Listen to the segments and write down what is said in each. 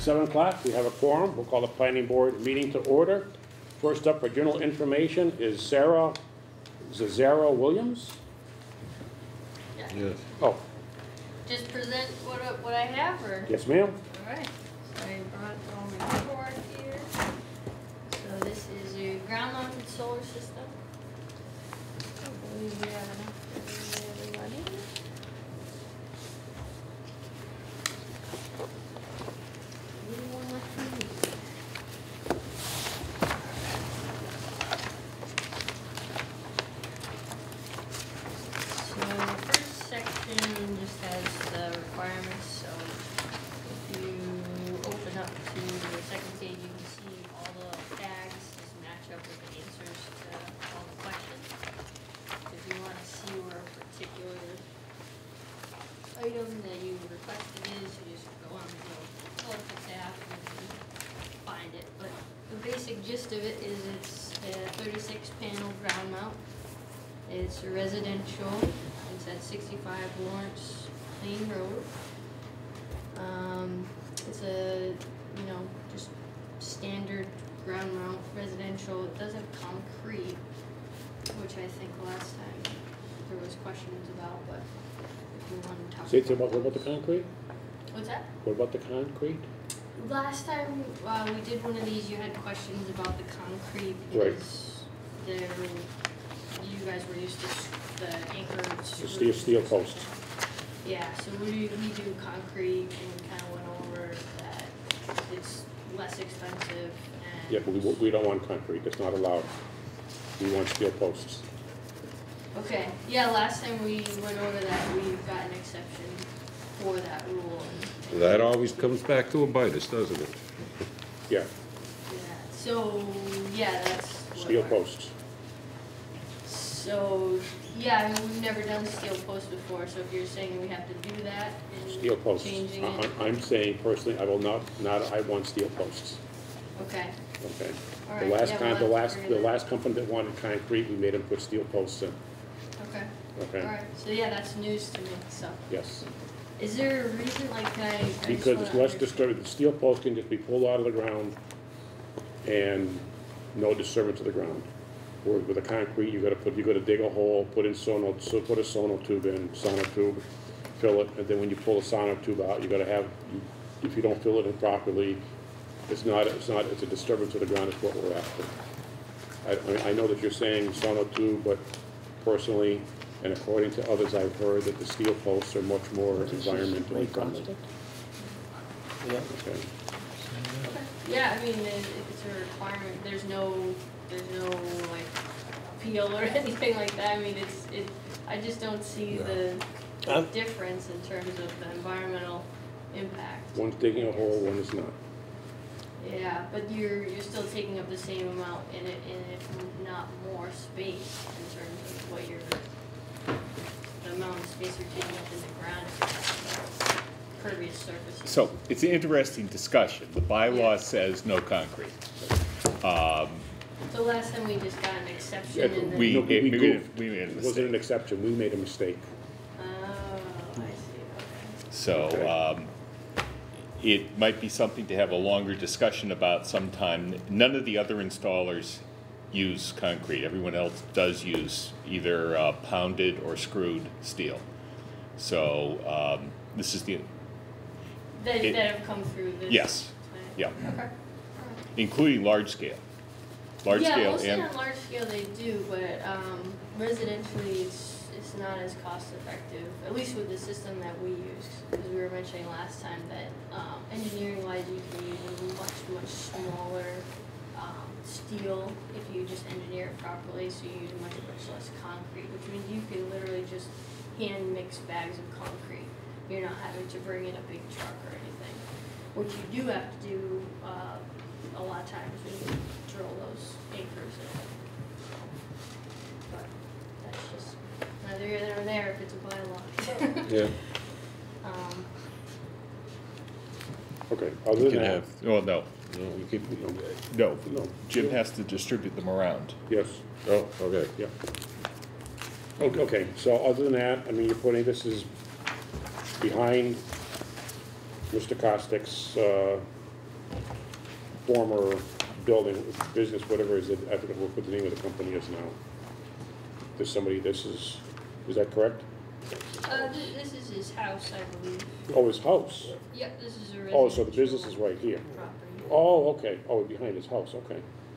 7 o'clock, we have a quorum. We'll call the planning board meeting to order. First up for general information is Sarah Zazara Williams. Yeah. Yes. Oh, Just present what I have, or? yes, ma'am. All right. So I brought all my paperwork here. So this is a ground-mounted solar system. I believe we have enough for everybody. Anyone left for me? So the first section just has the requirements. So if you open up to the second page, you can see all the tags just match up with the answers to all the questions. If you want to see where a particular item that you requested is, you just go on the local tab and find it. But the basic gist of it is it's a 36-panel ground mount. It's residential. It's at 65 Lawrence Plain Road. It's a, just standard ground mount residential. It does have concrete, which I think last time there was questions about, but if we want to talk Say something about, what about the concrete? What's that? What about the concrete? Last time we did one of these, you had questions about the concrete Right. because you guys were used to the anchor The steel posts. Yeah, so we do concrete, and we kind of went over that it's less expensive. And Yeah, but we don't want concrete. That's not allowed. We want steel posts. okay, yeah, last time we went over that, we got an exception for that rule. And That always comes back to bite us, doesn't it? Yeah, yeah, so yeah, that's what steel our- posts. So yeah, I mean, we've never done steel posts before. So if you're saying we have to do that and Steel posts. changing it, I'm saying personally, I will not, I want steel posts. okay, Okay. all The right. last yeah, time, we'll the have to last figure that- company that wanted concrete, we made them put steel posts in. Okay. Okay. All right. So yeah, that's news to me. So Yes. is there a reason, like, I just Because it's wanna less understand- disturbed. The steel post can just be pulled out of the ground and no disturbance of the ground. Whereas with the concrete, you gotta dig a hole, put a sonotube in, sonotube, fill it, and then when you pull the sonotube out, you gotta have, if you don't fill it in properly, it's a disturbance of the ground is what we're after. I know that you're saying sonotube, but personally, and according to others I've heard, that the steel posts are much more environmentally friendly. Yeah. Okay. Okay. Yeah, I mean, if it's a requirement, there's no like appeal or anything like that. I mean, I just don't see the difference in terms of the environmental impact. One's digging a hole, one is not. Yeah, but you're still taking up the same amount in it, and if not more space in terms of what the amount of space you're taking up in the ground if you're talking about pervious surfaces. So it's an interesting discussion. The bylaw Yeah. says no concrete. So last time we just got an exception Yeah, and then. We No, we made goofed. a It wasn't an mistake. exception, we made a mistake. Oh, I see, okay. So Okay. it might be something to have a longer discussion about sometime. None of the other installers use concrete. Everyone else does use either pounded or screwed steel. So this is That have come through this. Yes. plan. Yeah. Okay. All right. including large scale. Large Yeah, scale mostly and on large scale they do, but residentially it's not as cost effective, at least with the system that we use. Because we were mentioning last time that engineering wise you can use a much smaller steel if you just engineer it properly, so you use much less concrete, which means you can literally just hand mix bags of concrete. You're not having to bring in a big truck or anything, which you do have to do a lot of times when you drill those anchors in. But that's just neither here nor there if it's a bylaw. Yeah. Okay, other You than can that, have, well, no, no, you keep, no. No. Jim has to distribute them around. yes, oh, okay. yeah. Okay, so other than that, I mean, you're putting, this is behind Mr. Costick's former building, business, whatever it is, I forget what the name of the company is now. There's somebody, is that correct? This is his house, I believe. Oh, his house. Yep, this is a residential. Oh, so the business is right here. Property. Oh, okay. Oh, behind his house, okay.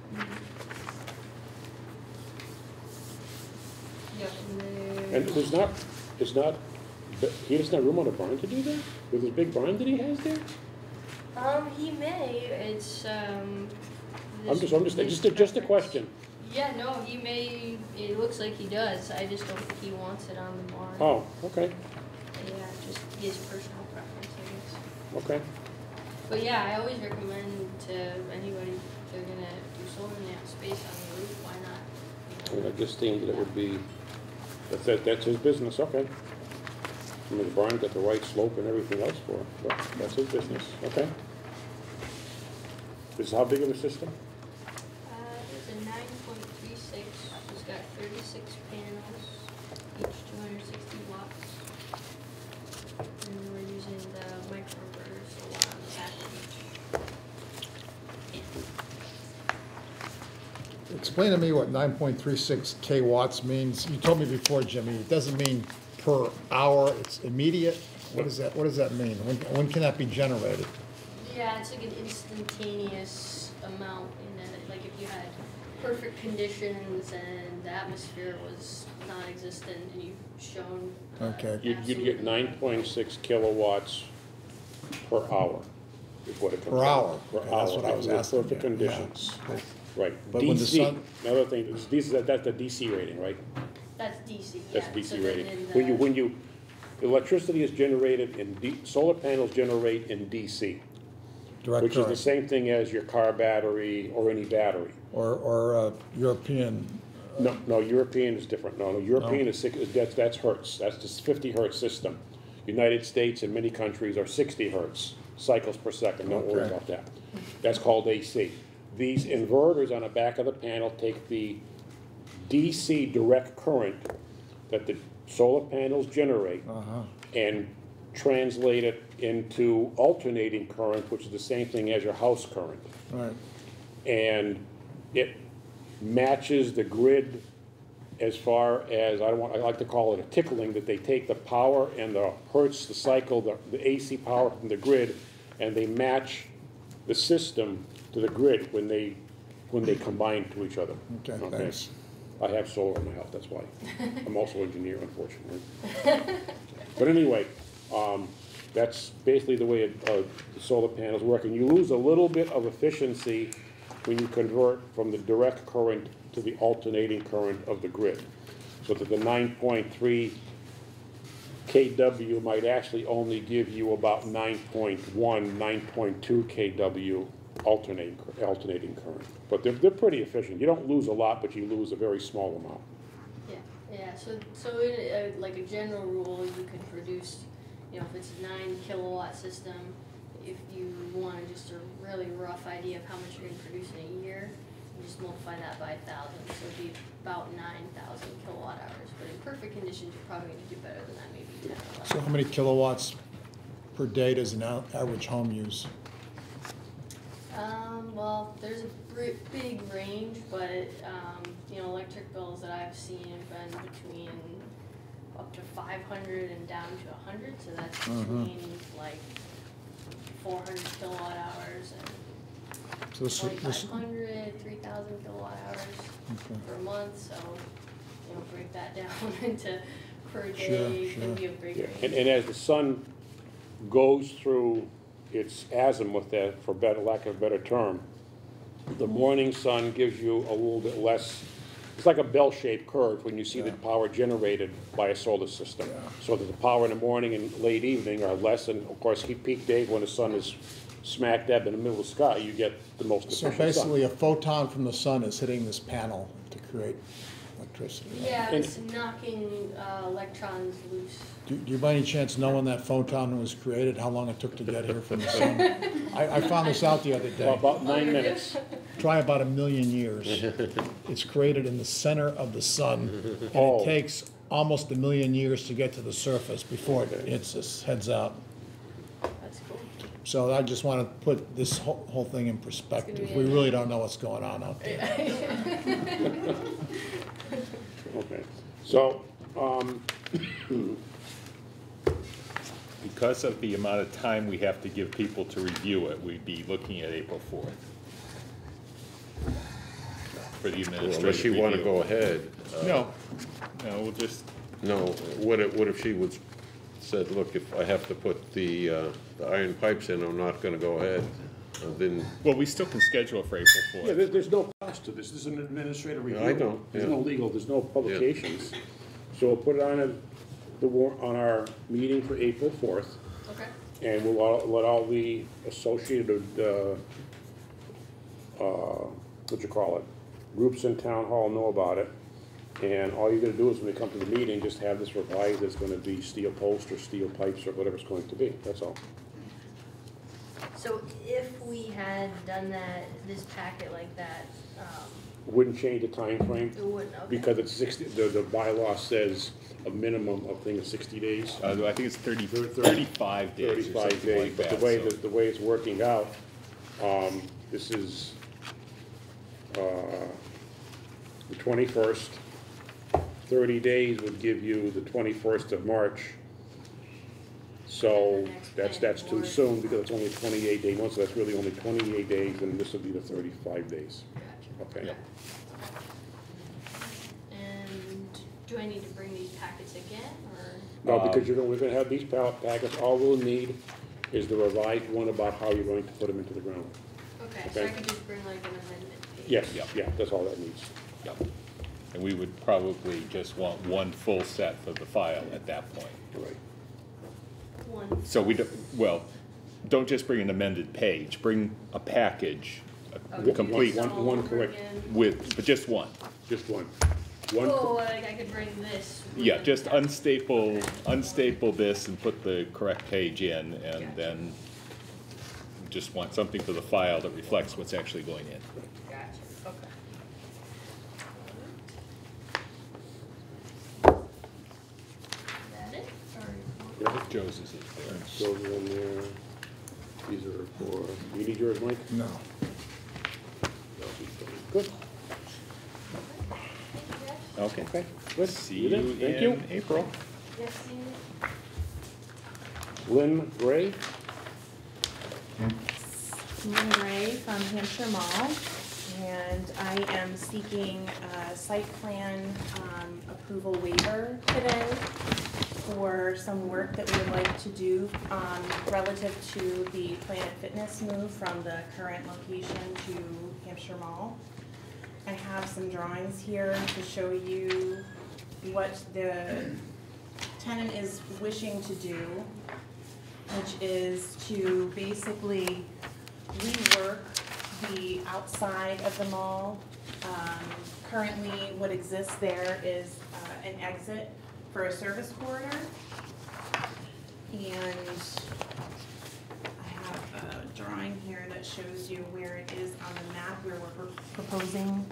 Yep, And there's not, he doesn't have room on a barn to do that? With his big barn that he has there? he may, it's, I'm just a question. Yeah, no, he may, it looks like he does, I just don't think he wants it on the barn. Oh, okay, Yeah, just his personal preference, I guess. okay. But yeah, I always recommend to anybody, if they're gonna do solar and they have space on the roof, why not? I mean, I just think that it would be, that's his business, okay. I mean, the barn got the right slope and everything else for it, but that's his business, okay. This is how big of a system? It's a 9.36, it's got 36 panels, each 260 watts. And we're using the microinverters, so one on the back of each. Explain to me what 9.36 kW means. You told me before, Jimmy, it doesn't mean per hour, it's immediate. What does that mean? When can that be generated? Yeah, it's like an instantaneous amount, and then like if you had perfect conditions and the atmosphere was non-existent and you've shown. Okay. You'd get 9.6 kilowatts per hour, is what it comes Per out. hour. Per Okay, hour. that's what I was With asking. perfect Yeah, conditions. yeah. Right. But when the DC, sun- another thing, that's the DC rating, right? That's DC, yeah. That's So DC then rating. in When you, electricity is generated solar panels generate in DC, Direct which is the current. same thing as your car battery or any battery. Or European. No, European is different. No, European is that's hertz. That's just 50 hertz system. United States and many countries are 60 hertz cycles per second. Don't worry Okay. about that. That's called AC. These inverters on the back of the panel take the DC direct current that the solar panels generate and translate it into alternating current, which is the same thing as your house current. Right. And it matches the grid as far as, I like to call it a tickling, that they take the power and the hertz, the cycle, the AC power from the grid, and they match the system to the grid when they combine to each other. Okay, thanks. I have solar in my house, that's why. I'm also an engineer, unfortunately. But anyway, that's basically the way the solar panels work. And you lose a little bit of efficiency when you convert from the direct current to the alternating current of the grid. So that the 9.3 kW might actually only give you about 9.1, 9.2 kW alternating current. But they're pretty efficient. You don't lose a lot, but you lose a very small amount. Yeah, so in like a general rule, you can produce, if it's a 9 kilowatt system, if you want just a really rough idea of how much you're going to produce in a year, you just multiply that by 1,000, so it'd be about 9,000 kilowatt hours. But in perfect conditions, you're probably going to do better than that, maybe 10 or 11. So how many kilowatts per day does an average home use? Well, there's a big range, but electric bills that I've seen have been between up to 500 and down to 100, so that's between like 400 kilowatt hours and So this, 2,500, 3,000 kilowatt hours per month. So break that down into per day. Sure. Can be a big range. And as the sun goes through its azimuth, for lack of a better term, the morning sun gives you a little bit less. It's like a bell-shaped curve when you see the power generated by a solar system. Yeah. So that the power in the morning and late evening are less, and of course, peak day when the sun is smack dab in the middle of the sky, you get the most So efficient basically, sun. a photon from the sun is hitting this panel to create electricity. Right? Yeah, it's knocking electrons loose. Do you by any chance know when that photon was created, how long it took to get here from the sun? I found this out the other day. About 9 minutes. Try about 1 million years. It's created in the center of the sun, and Oh. it takes almost 1 million years to get to the surface before it hits us, heads out. That's cool. So I just want to put this whole thing in perspective. We really don't know what's going on out there. Okay, so, Because of the amount of time we have to give people to review it, we'd be looking at April 4th. For the Well, administrative unless you wanna review. go ahead. No, we'll just, No, what if she would, said, look, if I have to put the iron pipes in, I'm not gonna go ahead, then, well, we still can schedule it for April yeah, 4th. there's no cost to this. This is an administrative review. I know, There's yeah. no legal, there's no publications. So we'll put it on on our meeting for April 4th. Okay. And we'll let all the associated, groups in town hall know about it. And all you're gonna do is when they come to the meeting, just have this revised, it's gonna be steel post or steel pipes or whatever it's going to be, that's all. So if we had done this packet like that, Wouldn't change the time frame it wouldn't, okay. because it's 60, the bylaw says a minimum of, 60 days. I think it's 35 days or 35 something days, like but that. the so- way it's working out, this is, the 21st, 30 days would give you the 21st of March. So And the next that's planning too board. soon because it's only a 28-day month, so that's really only 28 days and this would be the 35 days. Gotcha. Okay? Yeah. And do I need to bring these packets again, or? No, because we're gonna have these packets, all we'll need is the revised one about how you're going to put them into the ground. Okay, so Okay. I could just bring like an amendment page? Yes, Yep. yeah, that's all that needs. Yep. And we would probably just want one full set for the file at that point. Right. One. So we don't, well, don't just bring an amended page, bring a package, Okay, a complete just all one over correct. again? with, but just one. Just one. Oh, like I could bring this. with Yeah, the just packet. unstaple this and put the correct page in, and Gotcha. then just want something for the file that reflects what's actually going in. Gotcha, okay. That it? Or? Yeah. Joe's is there. Those are in there. These are for, you need yours, Mike? No. Good. Okay. Okay, good. See You you did. Thank in you. April. Yes, see you. Lynn Gray? Lynn Ray from Hampshire Mall, and I am seeking a site plan approval waiver today for some work that we would like to do relative to the Planet Fitness move from the current location to Hampshire Mall. I have some drawings here to show you what the tenant is wishing to do, which is to basically rework the outside of the mall. Currently, what exists there is an exit for a service corridor. And I have a drawing here that shows you where it is on the map where we're proposing.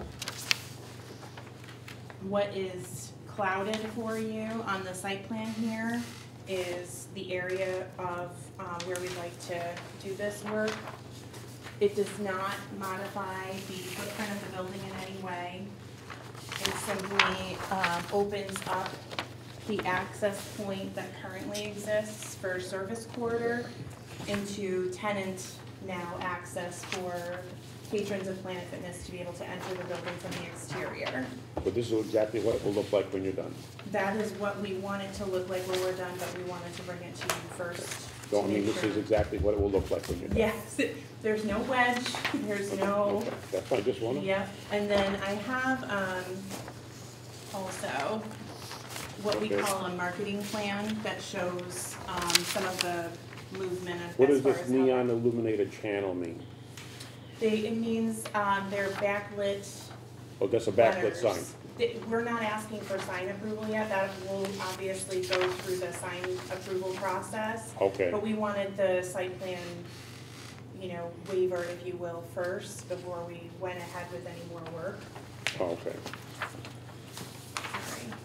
What is clouded for you on the site plan here is the area of where we'd like to do this work. It does not modify the footprint of the building in any way. It simply opens up the access point that currently exists for service corridor into tenant now access for patrons of Planet Fitness to be able to enter the building from the exterior. But this is exactly what it will look like when you're done. That is what we want it to look like when we're done, but we wanted to bring it to you first. So, I to mean, make this is sure. exactly what it will look like when you're done. Yes, there's no wedge, there's no, Okay, that's fine, just wanna. yep, and then I have, also what we Okay. call a marketing plan that shows, some of the movement as What does far this as how- neon illuminated channel mean? it means, they're backlit Oh, that's a backlit sign. letters. We're not asking for sign approval yet, that will obviously go through the sign approval process. Okay. But we wanted the site plan, waiver, if you will, first, before we went ahead with any more work. Oh, okay. Sorry.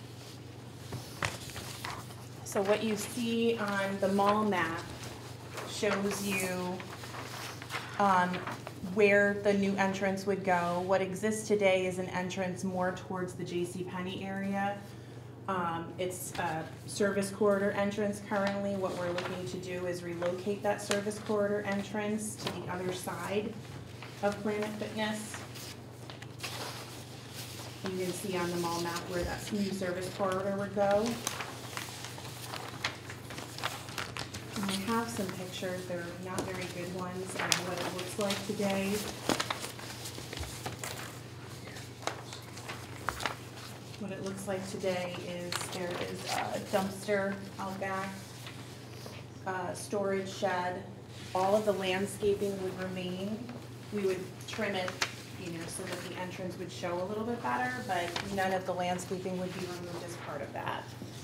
So what you see on the mall map shows you where the new entrance would go. What exists today is an entrance more towards the JCPenney area. It's a service corridor entrance currently. What we're looking to do is relocate that service corridor entrance to the other side of Planet Fitness. You can see on the mall map where that new service corridor would go. And I have some pictures, they're not very good ones, of what it looks like today. What it looks like today is there is a dumpster out back, storage shed. All of the landscaping would remain. We would trim it, you know, so that the entrance would show a little bit better, but none of the landscaping would be removed as part of that.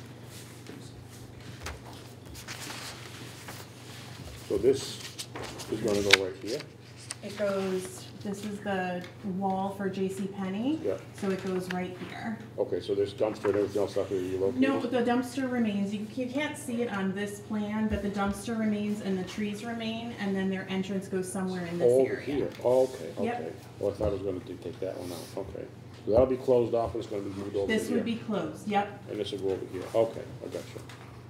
So this is gonna go right here? It goes, this is the wall for JCPenney. Yeah. So it goes right here. Okay, so this dumpster and everything else after you locate? No, the dumpster remains. You can't see it on this plan, but the dumpster remains and the trees remain, and then their entrance goes somewhere in this Over area. here, okay, Yep. okay. Well, I thought I was gonna take that one out, okay. So that'll be closed off and it's gonna be moved over here? This would be closed, yep. And this will go over here, okay, I got you.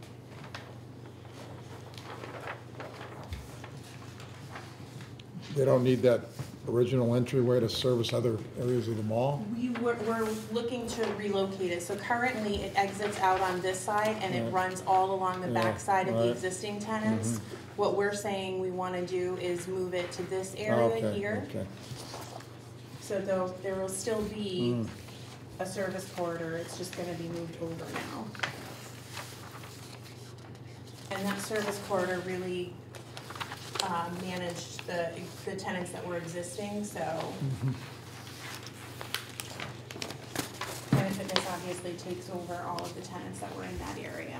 They don't need that original entryway to service other areas of the mall? We're looking to relocate it. So currently it exits out on this side and it Right. runs all along the Yeah, back side of the right. existing tenants. What we're saying we want to do is move it to this area Okay, here. okay. So there will still be a service corridor, it's just gonna be moved over now. And that service corridor really managed the tenants that were existing, so. Planet Fitness obviously takes over all of the tenants that were in that area.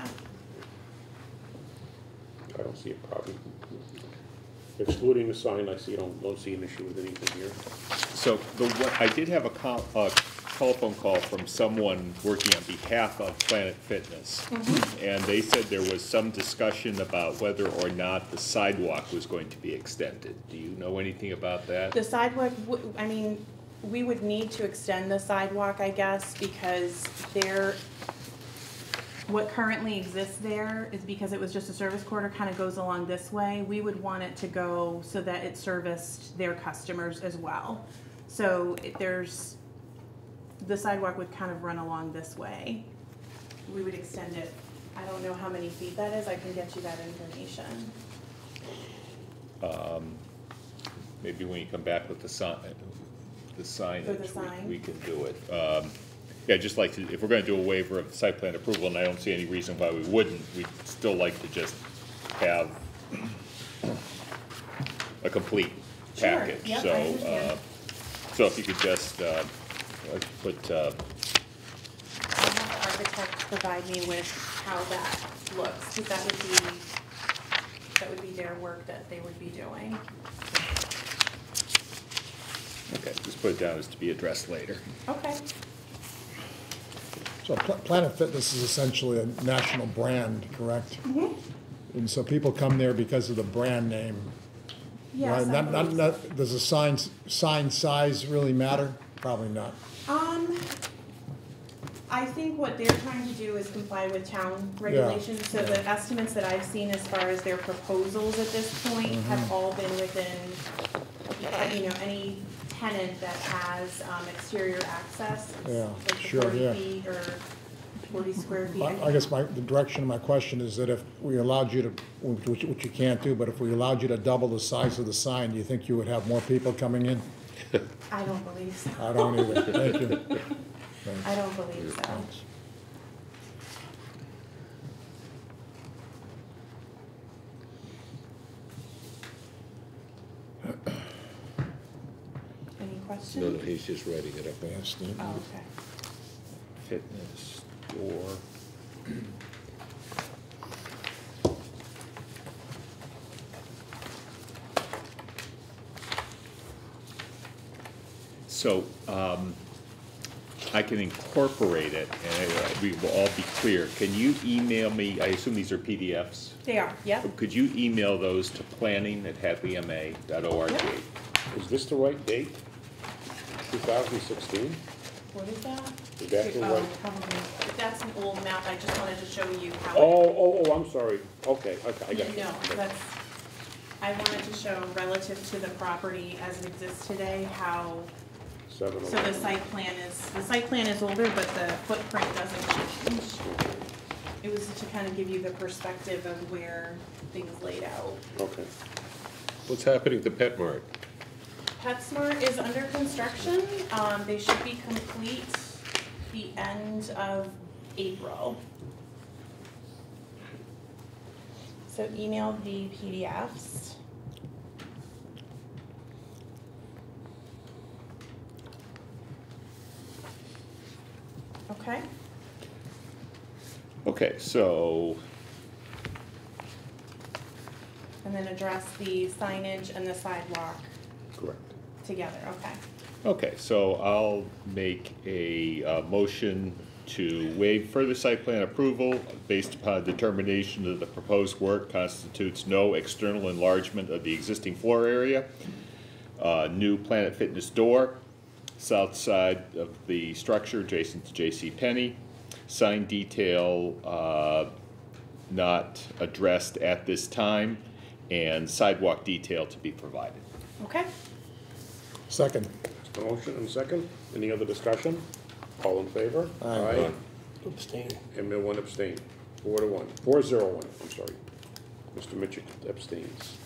I don't see a problem. Excluding the sign, I see, don't see an issue with anything here. So I did have a telephone call from someone working on behalf of Planet Fitness. And they said there was some discussion about whether or not the sidewalk was going to be extended. Do you know anything about that? The sidewalk, I mean, we would need to extend the sidewalk, I guess, because what currently exists there is because it was just a service corridor, kind of goes along this way. We would want it to go so that it serviced their customers as well. So the sidewalk would kind of run along this way. We would extend it. I don't know how many feet that is. I can get you that information. Maybe when you come back with the signage, sign? we can do it. Yeah, just like to, if we're gonna do a waiver of site plan approval, and I don't see any reason why we wouldn't, we'd still like to just have a complete Sure. package. Yep, I So, understand. so if you could just, put, I'll have the architect provide me with how that looks, because that would be their work that they would be doing. okay, just put it down as to be addressed later. Okay. So Planet Fitness is essentially a national brand, correct? And so people come there because of the brand name, Yes, right? I believe so. Does the sign size really matter? Probably not. I think what they're trying to do is comply with town regulations, so the estimates that I've seen as far as their proposals at this point have all been within, you know, any tenant that has exterior access. It's Yeah, like the sure, 40 yeah. feet or 40 square feet. I guess the direction of my question is that if we allowed you to, which you can't do, but if we allowed you to double the size of the sign, do you think you would have more people coming in? I don't believe so. I don't either. Thank you. I don't believe so. Thanks. Any No, questions? no, he's just writing it up. Yeah, Steve. Oh, okay. Fitness store. So, I can incorporate it, and we will all be clear. Can you email me, I assume these are PDFs? They are, yep. Could you email those to planning@hadleyma.org? Yep. Is this the right date? 2016? What is that? Is that the Oh, right? probably. That's an old map, I just wanted to show you how. Oh, I'm sorry. Okay, I got it. No, that's, I wanted to show relative to the property as it exists today, how, so the site plan is older, but the footprint doesn't change. It was to kind of give you the perspective of where things laid out. Okay. What's happening to Pet Mart? PetSmart is under construction. They should be complete the end of April. So email the PDFs. Okay. Okay, so, And then address the signage and the sidewalk Correct. together, okay. okay, so I'll make a motion to waive further site plan approval based upon determination that the proposed work constitutes no external enlargement of the existing floor area. New Planet Fitness door, south side of the structure adjacent to J.C. Penney. Sign detail not addressed at this time, and sidewalk detail to be provided. Okay. Second. A motion and a second. Any other discussion? All in favor? Aye. Abstain. And one abstain. 4-1. 4-0-1, I'm sorry. Mr. Mitchell abstains.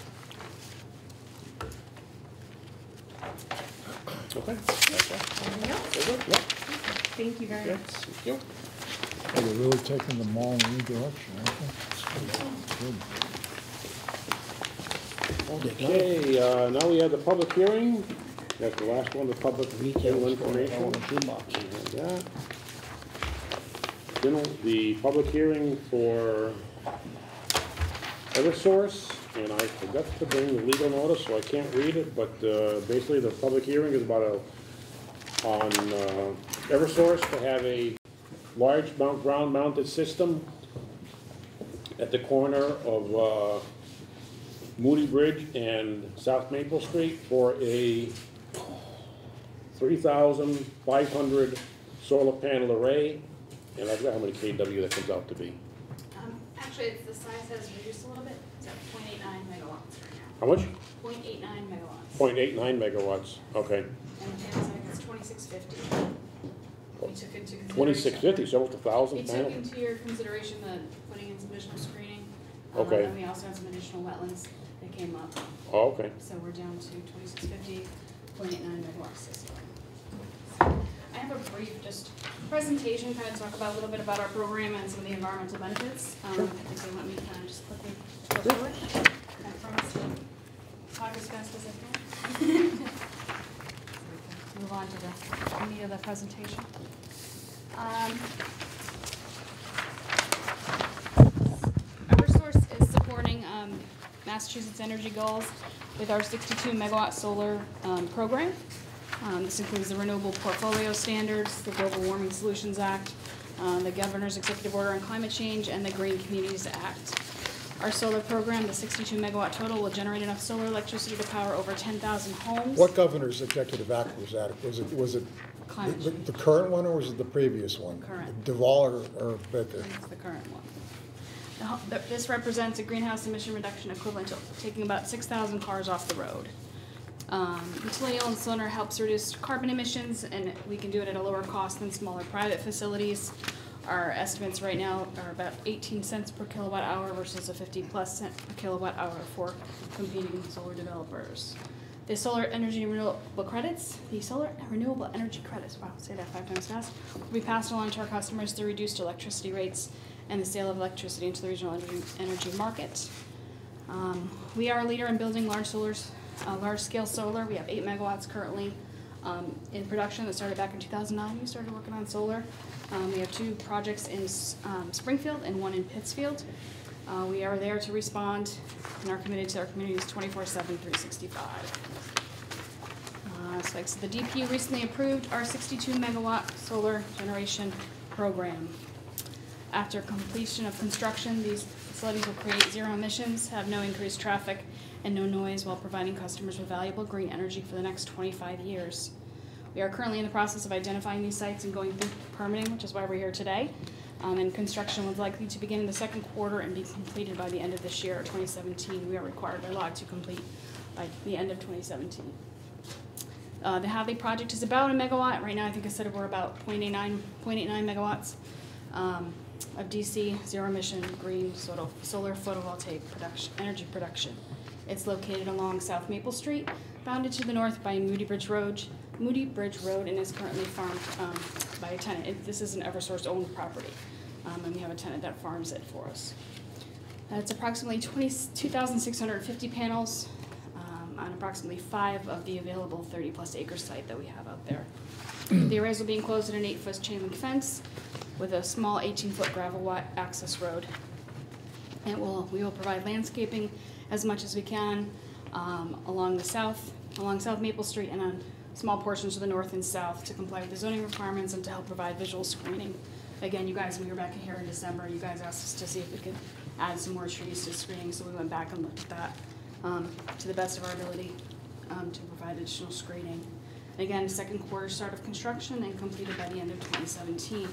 Okay. Anything else? Yep. Thank you very Yep. much. Yep. Oh, they're really taking the mall in a new direction, aren't they? Good. Okay, now we have the public hearing. That's the last one, the public Retail information. shoebox. Yeah. Then the public hearing for Eversource, and I forgot to bring the legal notice, so I can't read it, but basically the public hearing is about on Eversource to have a large ground-mounted system at the corner of Moody Bridge and South Maple Street for a 3,500 solar panel array, and I forgot how many KW that comes out to be. Actually, it's the size has reduced a little bit. It's at 0.89 megawatts right now. How much? 0.89 megawatts. 0.89 megawatts, okay. And it's 2650. We took into consideration. 2650, so almost 1,000 We took panels? into your consideration the putting in some additional screening. Okay. And we also had some additional wetlands that came up. Oh, okay. So we're down to 2650, 0.89 megawatt system. I have a brief just presentation, kind of talk about a little bit about our program and some of the environmental benefits. If they want me to kind of just quickly go through it. I promise to talk as fast as I can. Move on to the meat of the presentation. Eversource is supporting Massachusetts energy goals with our 62 megawatt solar program. This includes the Renewable Portfolio Standards, the Global Warming Solutions Act, the Governor's Executive Order on Climate Change, and the Green Communities Act. Our solar program, the 62 megawatt total, will generate enough solar electricity to power over 10,000 homes. What governor's executive act was that? Was it Climate the current one or was it the previous one? Current. Duval or Baker? It's the current one. This represents a greenhouse emission reduction equivalent to taking about 6,000 cars off the road. Utility-owned solar helps reduce carbon emissions, and we can do it at a lower cost than smaller private facilities. Our estimates right now are about 18 cents per kilowatt hour versus a 50+ cent per kilowatt hour for competing solar developers. The solar energy renewable credits, wow, say that 5 times fast, will be passed along to our customers through reduced electricity rates and the sale of electricity into the regional energy market. We are a leader in building large-scale solar. We have 8 megawatts currently in production that started back in 2009. We started working on solar. We have 2 projects in Springfield and 1 in Pittsfield. We are there to respond and are committed to our communities 24/7, 365. aspects. The DPU recently approved our 62 megawatt solar generation program. After completion of construction, these facilities will create zero emissions, have no increased traffic, and no noise while providing customers with valuable green energy for the next 25 years. We are currently in the process of identifying these sites and going through permitting, which is why we're here today. And construction was likely to begin in the second quarter and be completed by the end of this year, 2017. We are required by law to complete by the end of 2017. The Hadley project is about a megawatt. Right now, I think I said we're about 0.89 megawatts of DC, zero emission, green, solar photovoltaic energy production. It's located along South Maple Street, bounded to the north by Moody Bridge Road, and is currently farmed by a tenant. This is an Eversource-owned property, and we have a tenant that farms it for us. It's approximately 22,650 panels on approximately 5 of the available 30-plus acre site that we have out there. The arrays will be enclosed in an 8-foot chain link fence with a small 18-foot gravel access road. And we will provide landscaping as much as we can along South Maple Street and on small portions to the north and south to comply with the zoning requirements and to help provide visual screening. Again, you guys, when we were back here in December, you guys asked us to see if we could add some more trees to screening, so we went back and looked at that to the best of our ability to provide additional screening. And again, second quarter start of construction and completed by the end of 2017.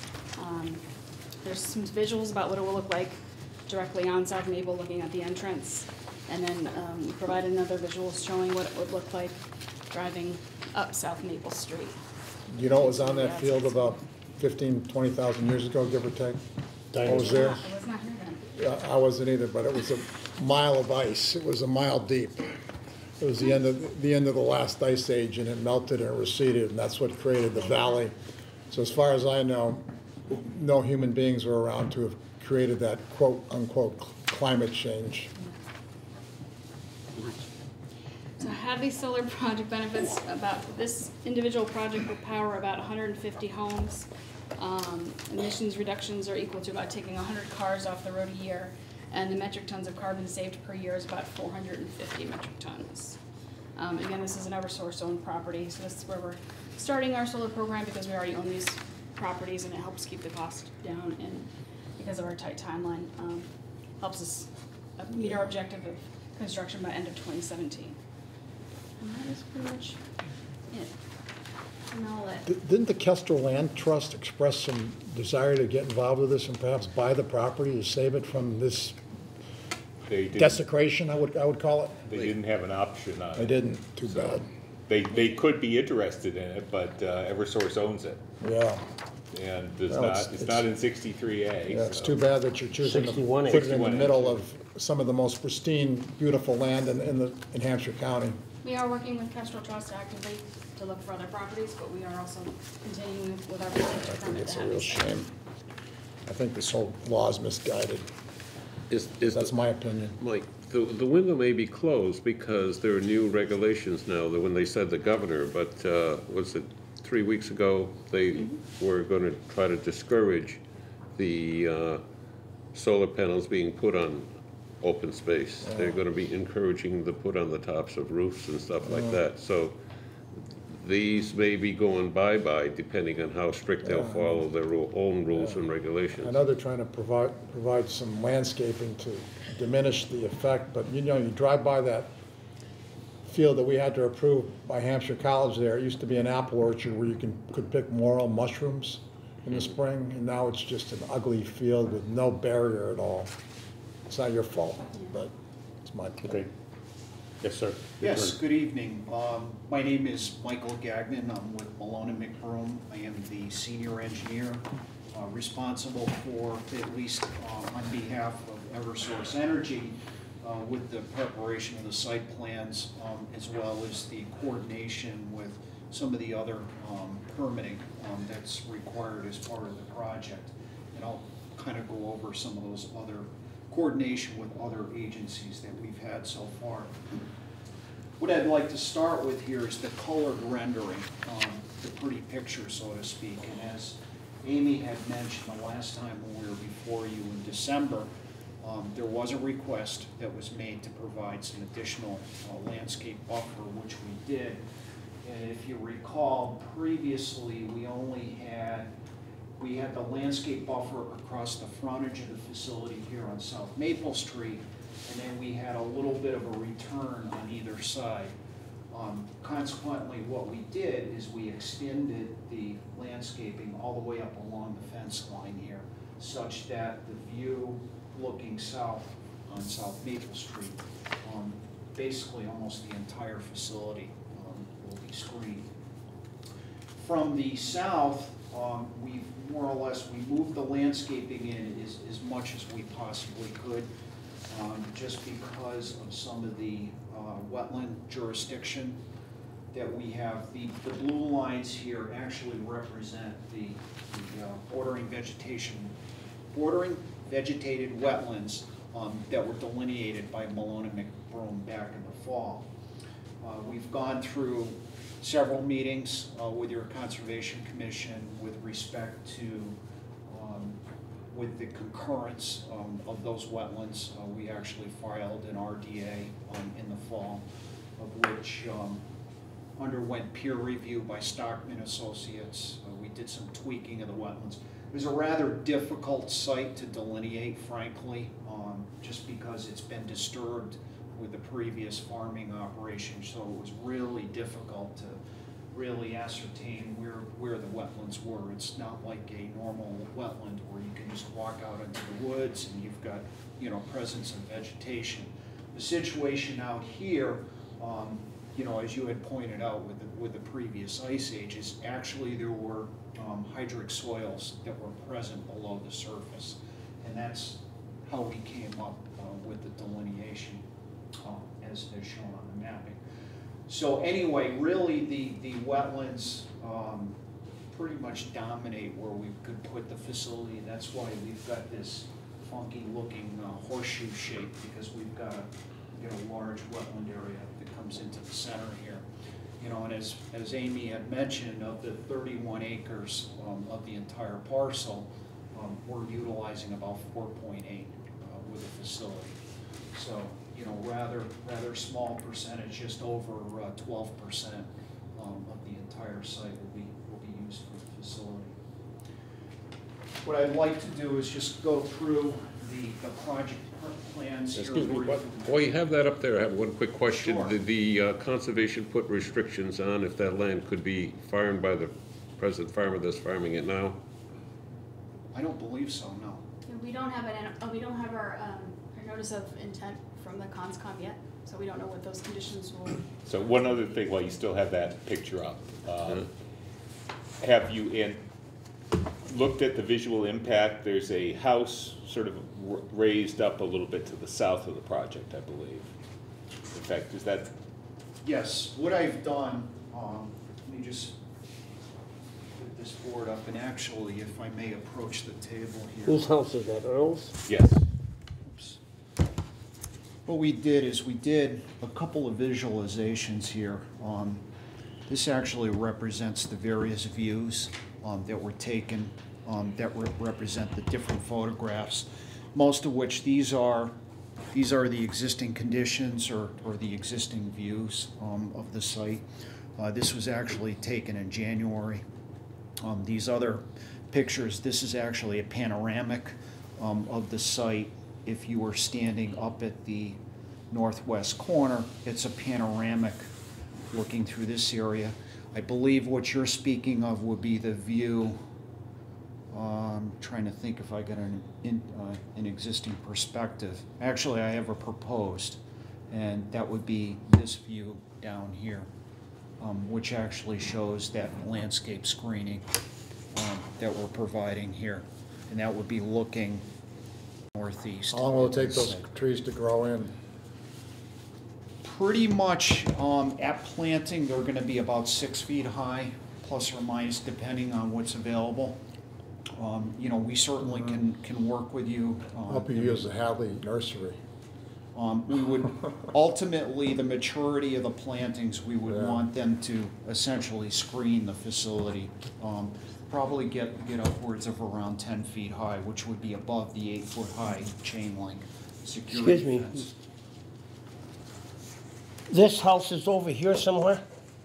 There's some visuals about what it will look like directly on South Maple, looking at the entrance, and then we provided another visual showing what it would look like driving up South Maple Street. You know, it was on that field about 15, 20,000 years ago, give or take. I was there. I was not here then. Yeah, I wasn't either, but it was a mile of ice. It was a mile deep. It was the end of the last ice age, and it melted and it receded, and that's what created the valley. So as far as I know, no human beings were around to have created that quote unquote climate change. So Hadley Solar project benefits about this individual project will power about 150 homes. Emissions reductions are equal to about taking 100 cars off the road a year, and the metric tons of carbon saved per year is about 450 metric tons. Again, this is an Eversource-owned property, so this is where we're starting our solar program because we already own these properties, and it helps keep the cost down, and because of our tight timeline, helps us meet our objective of construction by end of 2017. And that is pretty much it. And I'll let Didn't the Kestrel Land Trust express some desire to get involved with this and perhaps buy the property to save it from this They didn't, desecration, I would call it? they didn't have an option on it. They didn't, too bad. They could be interested in it, but Eversource owns it, Yeah, and Well, it's not in 63A. yeah, it's so- too bad that you're choosing to 61 put it in the 61 middle of some of the most pristine, beautiful land in Hampshire County. We are working with Kestrel Trust actively to look for other properties, but we are also continuing with our project to permit It's the a real Hadley site. shame. I think this whole law is misguided. That's my opinion. Mike, the window may be closed because there are new regulations now, that when they said the governor, but was it 3 weeks ago, they were gonna try to discourage the solar panels being put on open space. They're gonna be encouraging to put on the tops of roofs and stuff like that. So these may be going bye-bye depending on how strict they'll follow their own rules and I regulations. know they're trying to provide some landscaping to diminish the effect, but you know, you drive by that field that we had to approve by Hampshire College there. It used to be an apple orchard where you could pick morel mushrooms in the spring, and now it's just an ugly field with no barrier at all. It's not your fault, but it's my point. Okay. Yes, sir. Your Yes, turn. good evening. My name is Michael Gagnon. I'm with Malone and McBroom. I am the senior engineer responsible for, at least on behalf of Eversource Energy, with the preparation of the site plans, as well as the coordination with some of the other permitting that's required as part of the project. And I'll kind of go over some of those other coordination with other agencies that we've had so far. What I'd like to start with here is the colored rendering, the pretty picture, so to speak. And as Amy had mentioned the last time when we were before you in December, there was a request that was made to provide some additional landscape buffer, which we did. And if you recall, previously, we had the landscape buffer across the frontage of the facility here on South Maple Street, and then we had a little bit of a return on either side. Consequently, what we did is we extended the landscaping all the way up along the fence line here, such that the view looking south on South Maple Street, basically almost the entire facility will be screened. From the south, we've more or less, we moved the landscaping in as much as we possibly could, just because of some of the wetland jurisdiction that we have. The blue lines here actually represent the bordering vegetated wetlands that were delineated by Malone and McBroom back in the fall. We've gone through several meetings with your Conservation Commission with respect to, with the concurrence of those wetlands. We actually filed an RDA in the fall, of which underwent peer review by Stockman Associates. We did some tweaking of the wetlands. It was a rather difficult site to delineate, frankly, just because it's been disturbed with the previous farming operation, so it was really difficult to really ascertain where the wetlands were. It's not like a normal wetland where you can just walk out into the woods and you've got, you know, presence of vegetation. The situation out here, you know, as you had pointed out with the previous ice ages, actually there were hydric soils that were present below the surface, and that's how we came up with the delineation as shown on the mapping. So anyway, really the wetlands pretty much dominate where we could put the facility. That's why we've got this funky looking horseshoe shape, because we've got a large wetland area that comes into the center here. You know, and as Amy had mentioned, of the 31 acres of the entire parcel, we're utilizing about 4.8 with the facility. So, you know, rather small percentage, just over 12% of the entire site will be used for the facility. What I'd like to do is just go through the project plans here. Excuse me, while you have that up there, I have one quick question. Sure. Did the conservation put restrictions on if that land could be farmed by the present farmer that's farming it now? I don't believe so, no. We don't have our notice of intent from the ConsCom yet, so we don't know what those conditions will. So one other thing, while you still have that picture up, have you looked at the visual impact? There's a house sort of raised up a little bit to the south of the project, I believe. In fact, is that? Yes, what I've done, let me just put this board up, and actually, if I may approach the table here. Whose house is that, Earl's? Yes. Oops. What we did is we did a couple of visualizations here. This actually represents the various views that were taken that represent the different photographs, most of which these are the existing conditions or the existing views of the site. This was actually taken in January. These other pictures, this is actually a panoramic of the site. If you were standing up at the northwest corner, it's a panoramic looking through this area. I believe what you're speaking of would be the view. I'm trying to think if I got an existing perspective. Actually, I have a proposed, and that would be this view down here, which actually shows that landscape screening that we're providing here, and that would be looking northeast. How long will it take those trees to grow in? Pretty much at planting, they're going to be about 6 feet high, plus or minus, depending on what's available. You know, we certainly can work with you. Help you use the Hadley nursery. We would ultimately, the maturity of the plantings, we would want them to essentially screen the facility. Probably get upwards of around 10 feet high, which would be above the 8-foot high chain link security Excuse me. fence. This house is over here somewhere?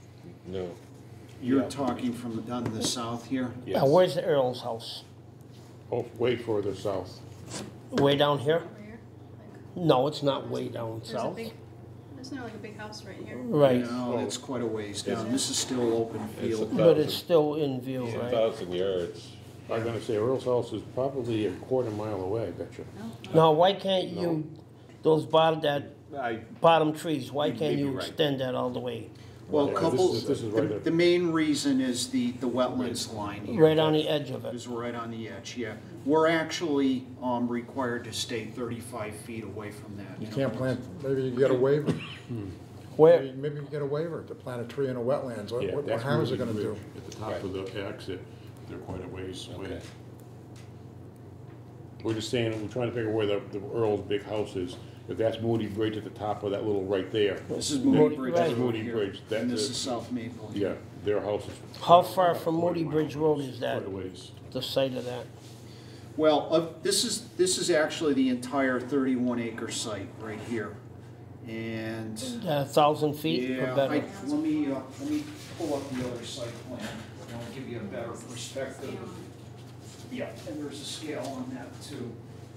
No. You're talking from down to the south here? Yes. Now, where's the Earl's house? Oh, way further south. Way down here? Over here. Like, No, it's not way down there's south. isn't there like a big house right here? Right, No, it's quite a ways down. This is still open It's field. but it's still in view, It's right? 1,000 yards. I'm gonna say Earl's house is probably a quarter mile away, I bet you. Now, why can't you, those I, bottom trees, why You may can't be you right. extend that all the way? Well, Yeah, couples, this is right the there. main reason is the wetlands line here. Right on the edge of it? Is right on the edge, yeah. We're actually required to stay 35 feet away from that. You can't plant, maybe you get a waiver. Where, Maybe you get a waiver to plant a tree in a wetlands. Yeah, What that's harm is it Moody gonna do? Bridge. At the top of the exit, they're quite a ways away. Okay. We're just saying, we're trying to figure where the Earl's big house is. If that's Moody Bridge at the top of that little right there. This is Moody Bridge Right. Road Moody here, Bridge, and that's this it. is South Maple. Yeah, their house is. how far from Moody Bridge Road is that, Quite a ways. the site of that? Well, this is actually the entire 31-acre site right here. And 1,000 feet or yeah, better? let me pull up the other site plan, and I'll give you a better perspective. Yeah, and there's a scale on that too.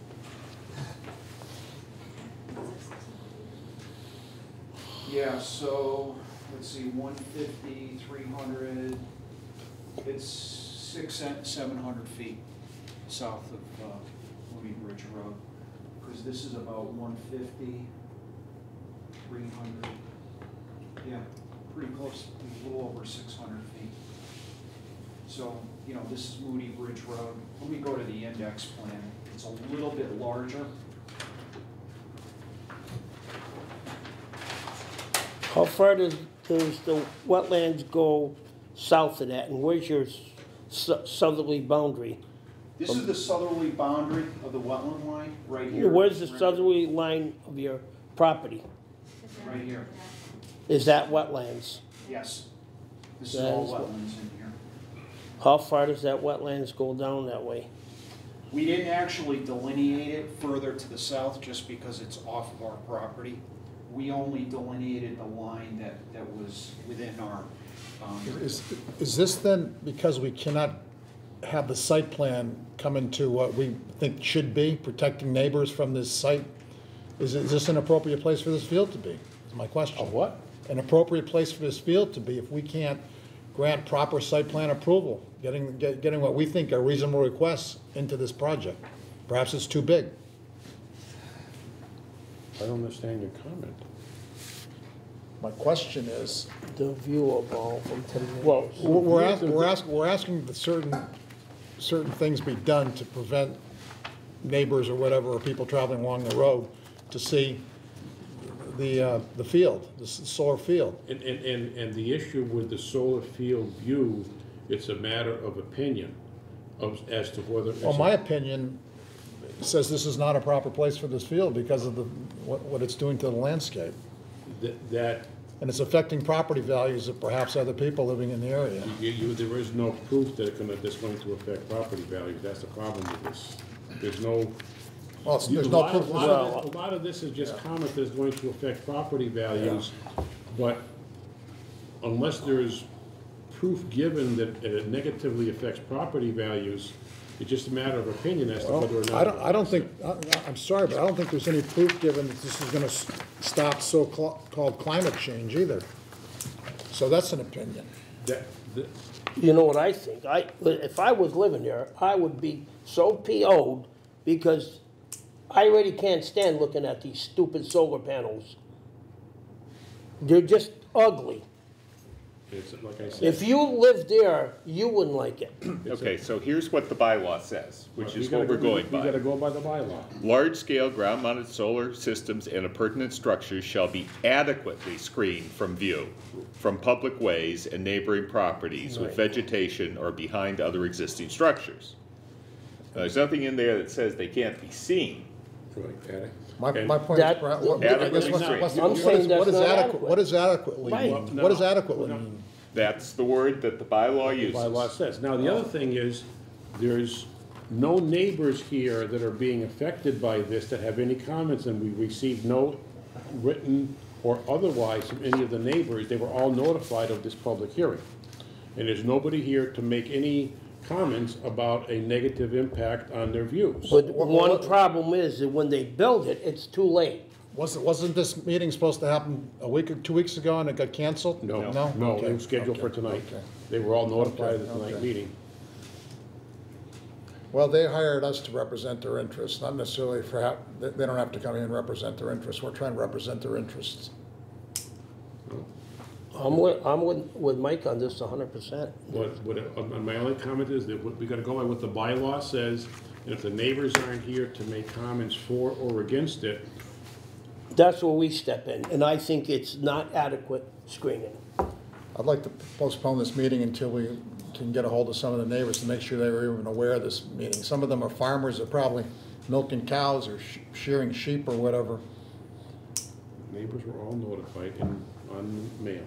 Yeah, so, let's see, 150, 300, it's 700 feet south of Moody Bridge Road. Because this is about 150, 300, yeah, pretty close, a little over 600 feet. So, you know, this is Moody Bridge Road. Let me go to the index plan. It's a little bit larger. How far does the wetlands go south of that, and where's your southerly boundary? This is the southerly boundary of the wetland line, right here. Where's the Right- southerly line of your property? Right here, Is that wetlands? yes. This is That all is what- wetlands in here. How far does that wetlands go down that way? We didn't actually delineate it further to the south just because it's off of our property. We only delineated the line that was within our boundary. Is this then, because we cannot have the site plan come into what we think should be, protecting neighbors from this site? Is this an appropriate place for this field to be, is my question. Of what? An appropriate place for this field to be if we can't grant proper site plan approval, getting what we think are reasonable requests into this project? Perhaps it's too big. I don't understand your comment. My question is, The view of all from 10 minutes. Well, we're asking that certain things be done to prevent neighbors or whatever, or people traveling along the road to see the field, the solar field. And the issue with the solar field view, it's a matter of opinion as to whether. Well, my opinion says this is not a proper place for this field because of what it's doing to the landscape. That, And it's affecting property values of perhaps other people living in the area. there is no proof that that's going to affect property values. That's the problem with this. There's no. Well, there's no proof. A lot of this is just comment that it's going to affect property values, but unless there's proof given that it negatively affects property values, it's just a matter of opinion as to whether or not. I don't think, I'm sorry, but I don't think there's any proof given that this is gonna stop so-called climate change either. So that's an opinion. that- You know what I think? If I was living there, I would be so PO'd because I already can't stand looking at these stupid solar panels. They're just ugly. It's like I said. If you lived there, you wouldn't like it. okay, so here's what the bylaw says, which We is gotta what we're go- going We gotta by. go by the bylaw. Large-scale ground-mounted solar systems and appurtenant structures shall be adequately screened from view from public ways and neighboring properties with vegetation or behind other existing structures. Now, there's nothing in there that says they can't be seen. Right, My point is, That- I guess I'm saying that's not adequate. what does adequately Right. mean? What does adequately mean? That's the word that the bylaw uses. bylaw says. Now, the other thing is, there's no neighbors here that are being affected by this that have any comments, and we received no written or otherwise from any of the neighbors, they were all notified of this public hearing. And there's nobody here to make any comments about a negative impact on their views. But one problem is that when they build it, it's too late. Wasn't this meeting supposed to happen a week or 2 weeks ago and it got canceled? No, No? no, Okay, it was scheduled for okay, tonight. okay. They were all notified of the Okay, tonight okay. meeting. Well, they hired us to represent their interests, not necessarily they don't have to come in and represent their interests. We're trying to represent their interests. I'm with Mike on this 100%. My only comment is that we gotta go by what the bylaw says, and if the neighbors aren't here to make comments for or against it, That's where we step in, and I think it's not adequate screening. I'd like to postpone this meeting until we can get a hold of some of the neighbors to make sure they were even aware of this meeting. Some of them are farmers, they're probably milking cows or shearing sheep or whatever. neighbors were all notified on mail.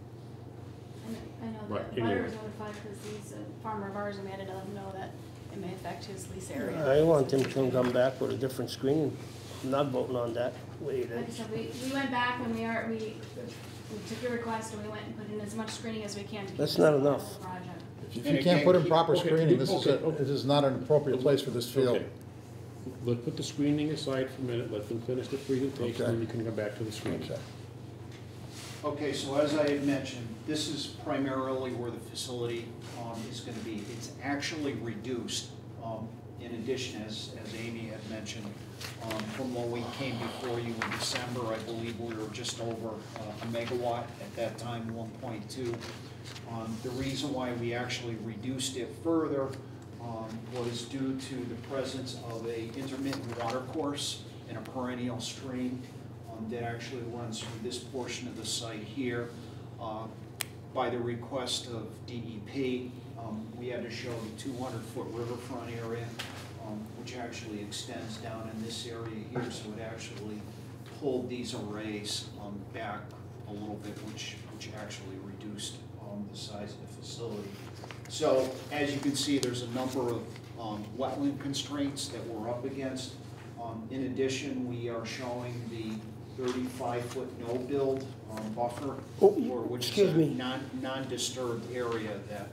I know Right, the butter anyway. was notified because he's a farmer of ours and we had to let him know that it may affect his lease area. I want them to come back with a different screening. I'm not voting on that way it Like I is. said, we went back and we took your request and we went and put in as much screening as we can to keep That's this not a viable enough. project. If you can't put in proper Okay, screening, okay. this is not an appropriate place for this field. Okay. Let's put the screening aside for a minute, let them finish the presentation, Okay. and you can go back to the screening. Okay. Okay, so as I had mentioned, this is primarily where the facility is going to be. It's actually reduced, in addition, as Amy had mentioned, from when we came before you in December. I believe we were just over a megawatt at that time, 1.2. The reason why we actually reduced it further was due to the presence of a intermittent water course and a perennial stream that actually runs through this portion of the site here. By the request of DEP, we had to show the 200-foot riverfront area, which actually extends down in this area here, so it actually pulled these arrays back a little bit, which actually reduced the size of the facility. So as you can see, there's a number of wetland constraints that we're up against. In addition, we are showing the 35-foot no-build buffer, which excuse is a me. non-disturbed area that.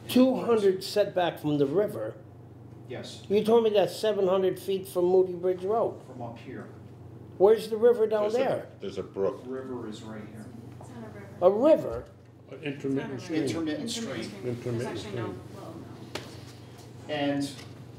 200 setback from the river. Yes, You told me that's 700 feet from Moody Bridge Road. from up here. Where's the river down There's a- there? There's a brook. River is right here. It's not a river. A river? An intermittent stream. Intermittent stream. There's Intermittent actually no stream. flow, no. And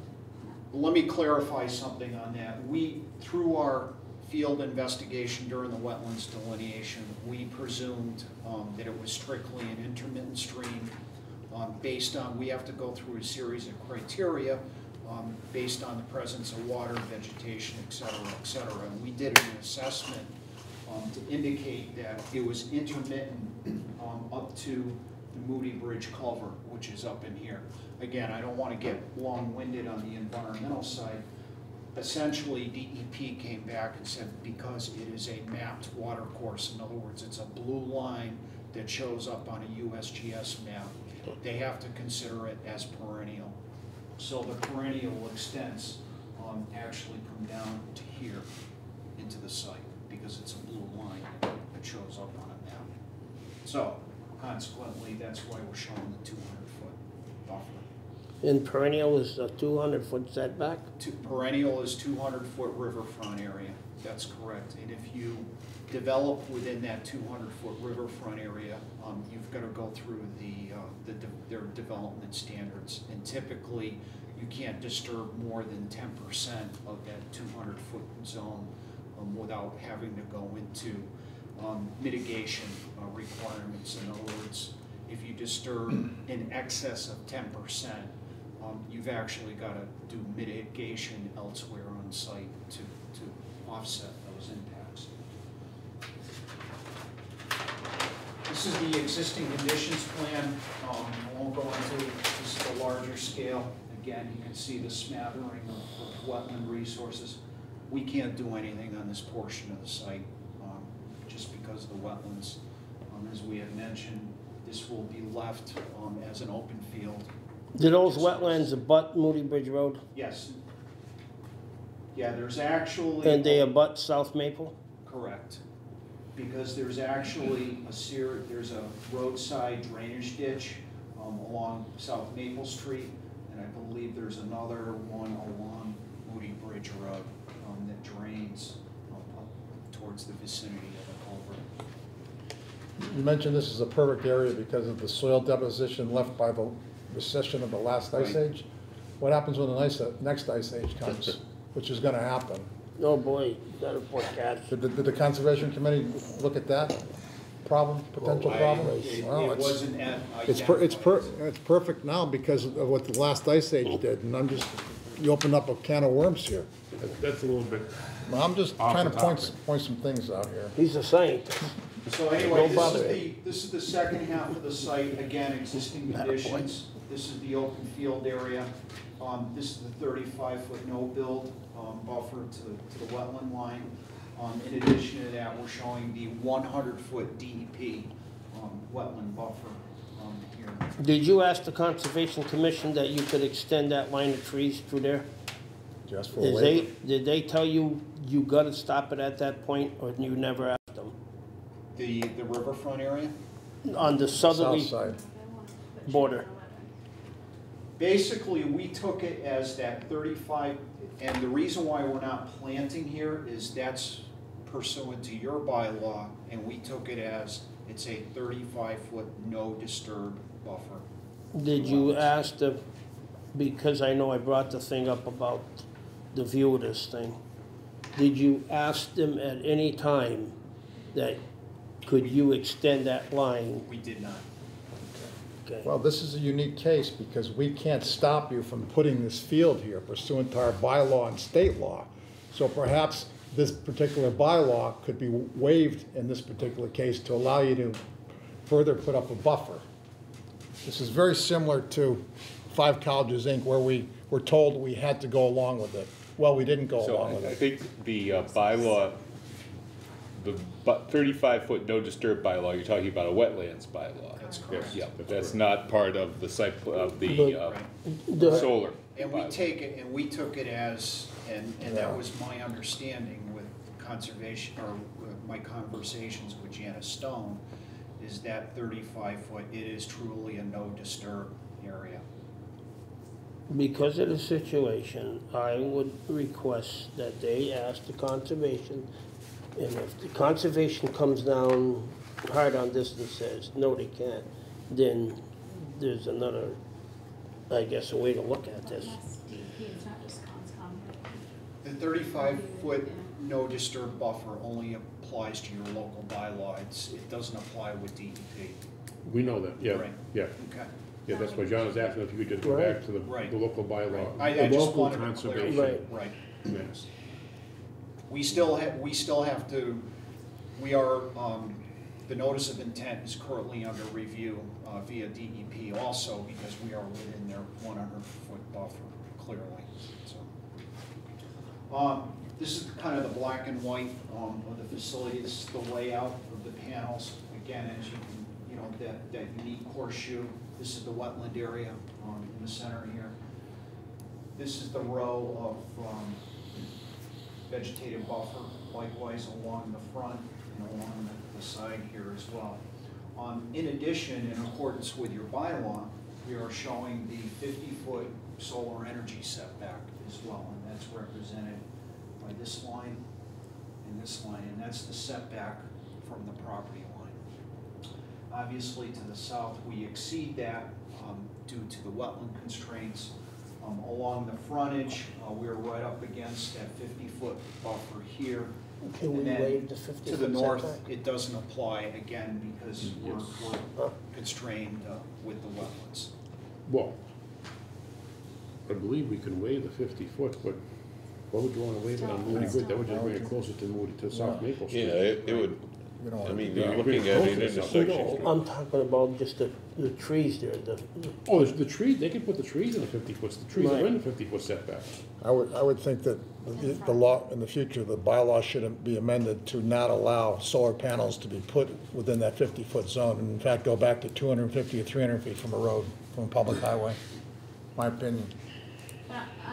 let me clarify something on that. We, through our field investigation during the wetlands delineation, we presumed that it was strictly an intermittent stream based on, we have to go through a series of criteria based on the presence of water, vegetation, et cetera, and we did an assessment to indicate that it was intermittent up to the Moody Bridge culvert, which is up in here. Again, I don't want to get long-winded on the environmental side. Essentially, DEP came back and said because it is a mapped water course, in other words, it's a blue line that shows up on a USGS map, they have to consider it as perennial. So the perennial extents actually come down to here into the site because it's a blue line that shows up on a map. So consequently, that's why we're showing the 200-foot buffer. And perennial is a 200-foot setback? Perennial is 200-foot riverfront area, that's correct. And if you develop within that 200-foot riverfront area, you've got to go through their development standards. And typically, you can't disturb more than 10% of that 200-foot zone without having to go into mitigation requirements. In other words, if you disturb in excess of 10%, you've actually got to do mitigation elsewhere on site to offset those impacts. This is the existing conditions plan. I won't go into it. This is a larger scale. Again, you can see the smattering of wetland resources. We can't do anything on this portion of the site just because of the wetlands. As we had mentioned, this will be left as an open field. Do those wetlands abut Moody Bridge Road? Yes. Yeah, there's actually. And they abut South Maple? Correct. because there's actually there's a roadside drainage ditch along South Maple Street, and I believe there's another one along Moody Bridge Road that drains up towards the vicinity of the culvert. You mentioned this is a perfect area because of the soil deposition left by the recession of the last ice Right. age. What happens when the next ice age comes, which is gonna happen? Oh, boy, that'll poor cat. Did the Conservation Committee look at that problem, potential problem? It Well, it's- wasn't It's perfect now because of what the last ice age did, and you opened up a can of worms here. That's a little bit, Well, I'm just Off trying the to topic. point some things out here. He's a scientist. So anyway, Don't bother this is the second half of the site, again, existing conditions. This is the open field area. This is the 35-foot no-build buffer to the wetland line. In addition to that, we're showing the 100-foot DEP wetland buffer here. Did you ask the Conservation Commission that you could extend that line of trees through there? Just for a waiver. Did they tell you you gotta stop it at that point, or you never asked them? The riverfront area? On the South southerly side. border? Basically, we took it as that 35, and the reason why we're not planting here is that's pursuant to your bylaw, and we took it as it's a 35-foot no disturb buffer. Did you ask the, because I know I brought the thing up about the view of this thing, did you ask them at any time that could you extend that line? We did not. Okay. Well, this is a unique case because we can't stop you from putting this field here pursuant to our bylaw and state law. So perhaps this particular bylaw could be waived in this particular case to allow you to further put up a buffer. This is very similar to 5 Colleges, Inc., where we were told we had to go along with it. Well, we didn't go So along with I it. think the bylaw, the 35-foot no disturb bylaw, you're talking about a wetlands bylaw. That's correct. Yeah, but that's not part of the site, of the The- solar. And we bylaw. we took it as, and that was my understanding with conservation, or my conversations with Janice Stone, is that 35-foot, it is truly a no disturb area. Because of the situation, I would request that they ask the conservation, and if the conservation comes down hard on this and says, no, they can't, then there's another, I guess, a way to look at this. It's not just conscom. The 35-foot no disturb buffer only applies to your local bylaw. It doesn't apply with DEP. we know that, yeah, Right. yeah. Okay. Yeah, that's why John was asking if you could just go back to Right. the local bylaw. I The just local wanted to conservation. clarify. Right. Right. Yes. We still have to, we are, the notice of intent is currently under review via DEP also, because we are within their 100-foot buffer, clearly, so. This is kind of the black and white of the facility. This is the layout of the panels. Again, as you can, that unique horseshoe. This is the wetland area in the center here. This is the row of vegetative buffer, likewise along the front and along the side here as well. In addition, in accordance with your bylaw, we are showing the 50-foot solar energy setback as well, and that's represented by this line and this line, and that's the setback from the property line. Obviously, to the south, we exceed that due to the wetland constraints. Along the frontage, we're right up against that 50-foot buffer here. Can we And then waive the 50-foot to the north, setback? it doesn't apply again because we're constrained with the wetlands. Well, I believe we can waive the 50-foot, but why would you want to waive it on Moody Good? That would just bring it closer to Moody, to South Maple Street. Yeah, it would, We don't I wanna mean, do you're that. looking at an intersection. I'm talking about just the trees there, Oh, the trees, they can put the trees in the 50-foot, the trees are Right. in the 50-foot setback. I would think that the law, in the future, the bylaw should be amended to not allow solar panels to be put within that 50-foot zone, and in fact, go back to 250 or 300 feet from a road, from a public highway, my opinion. On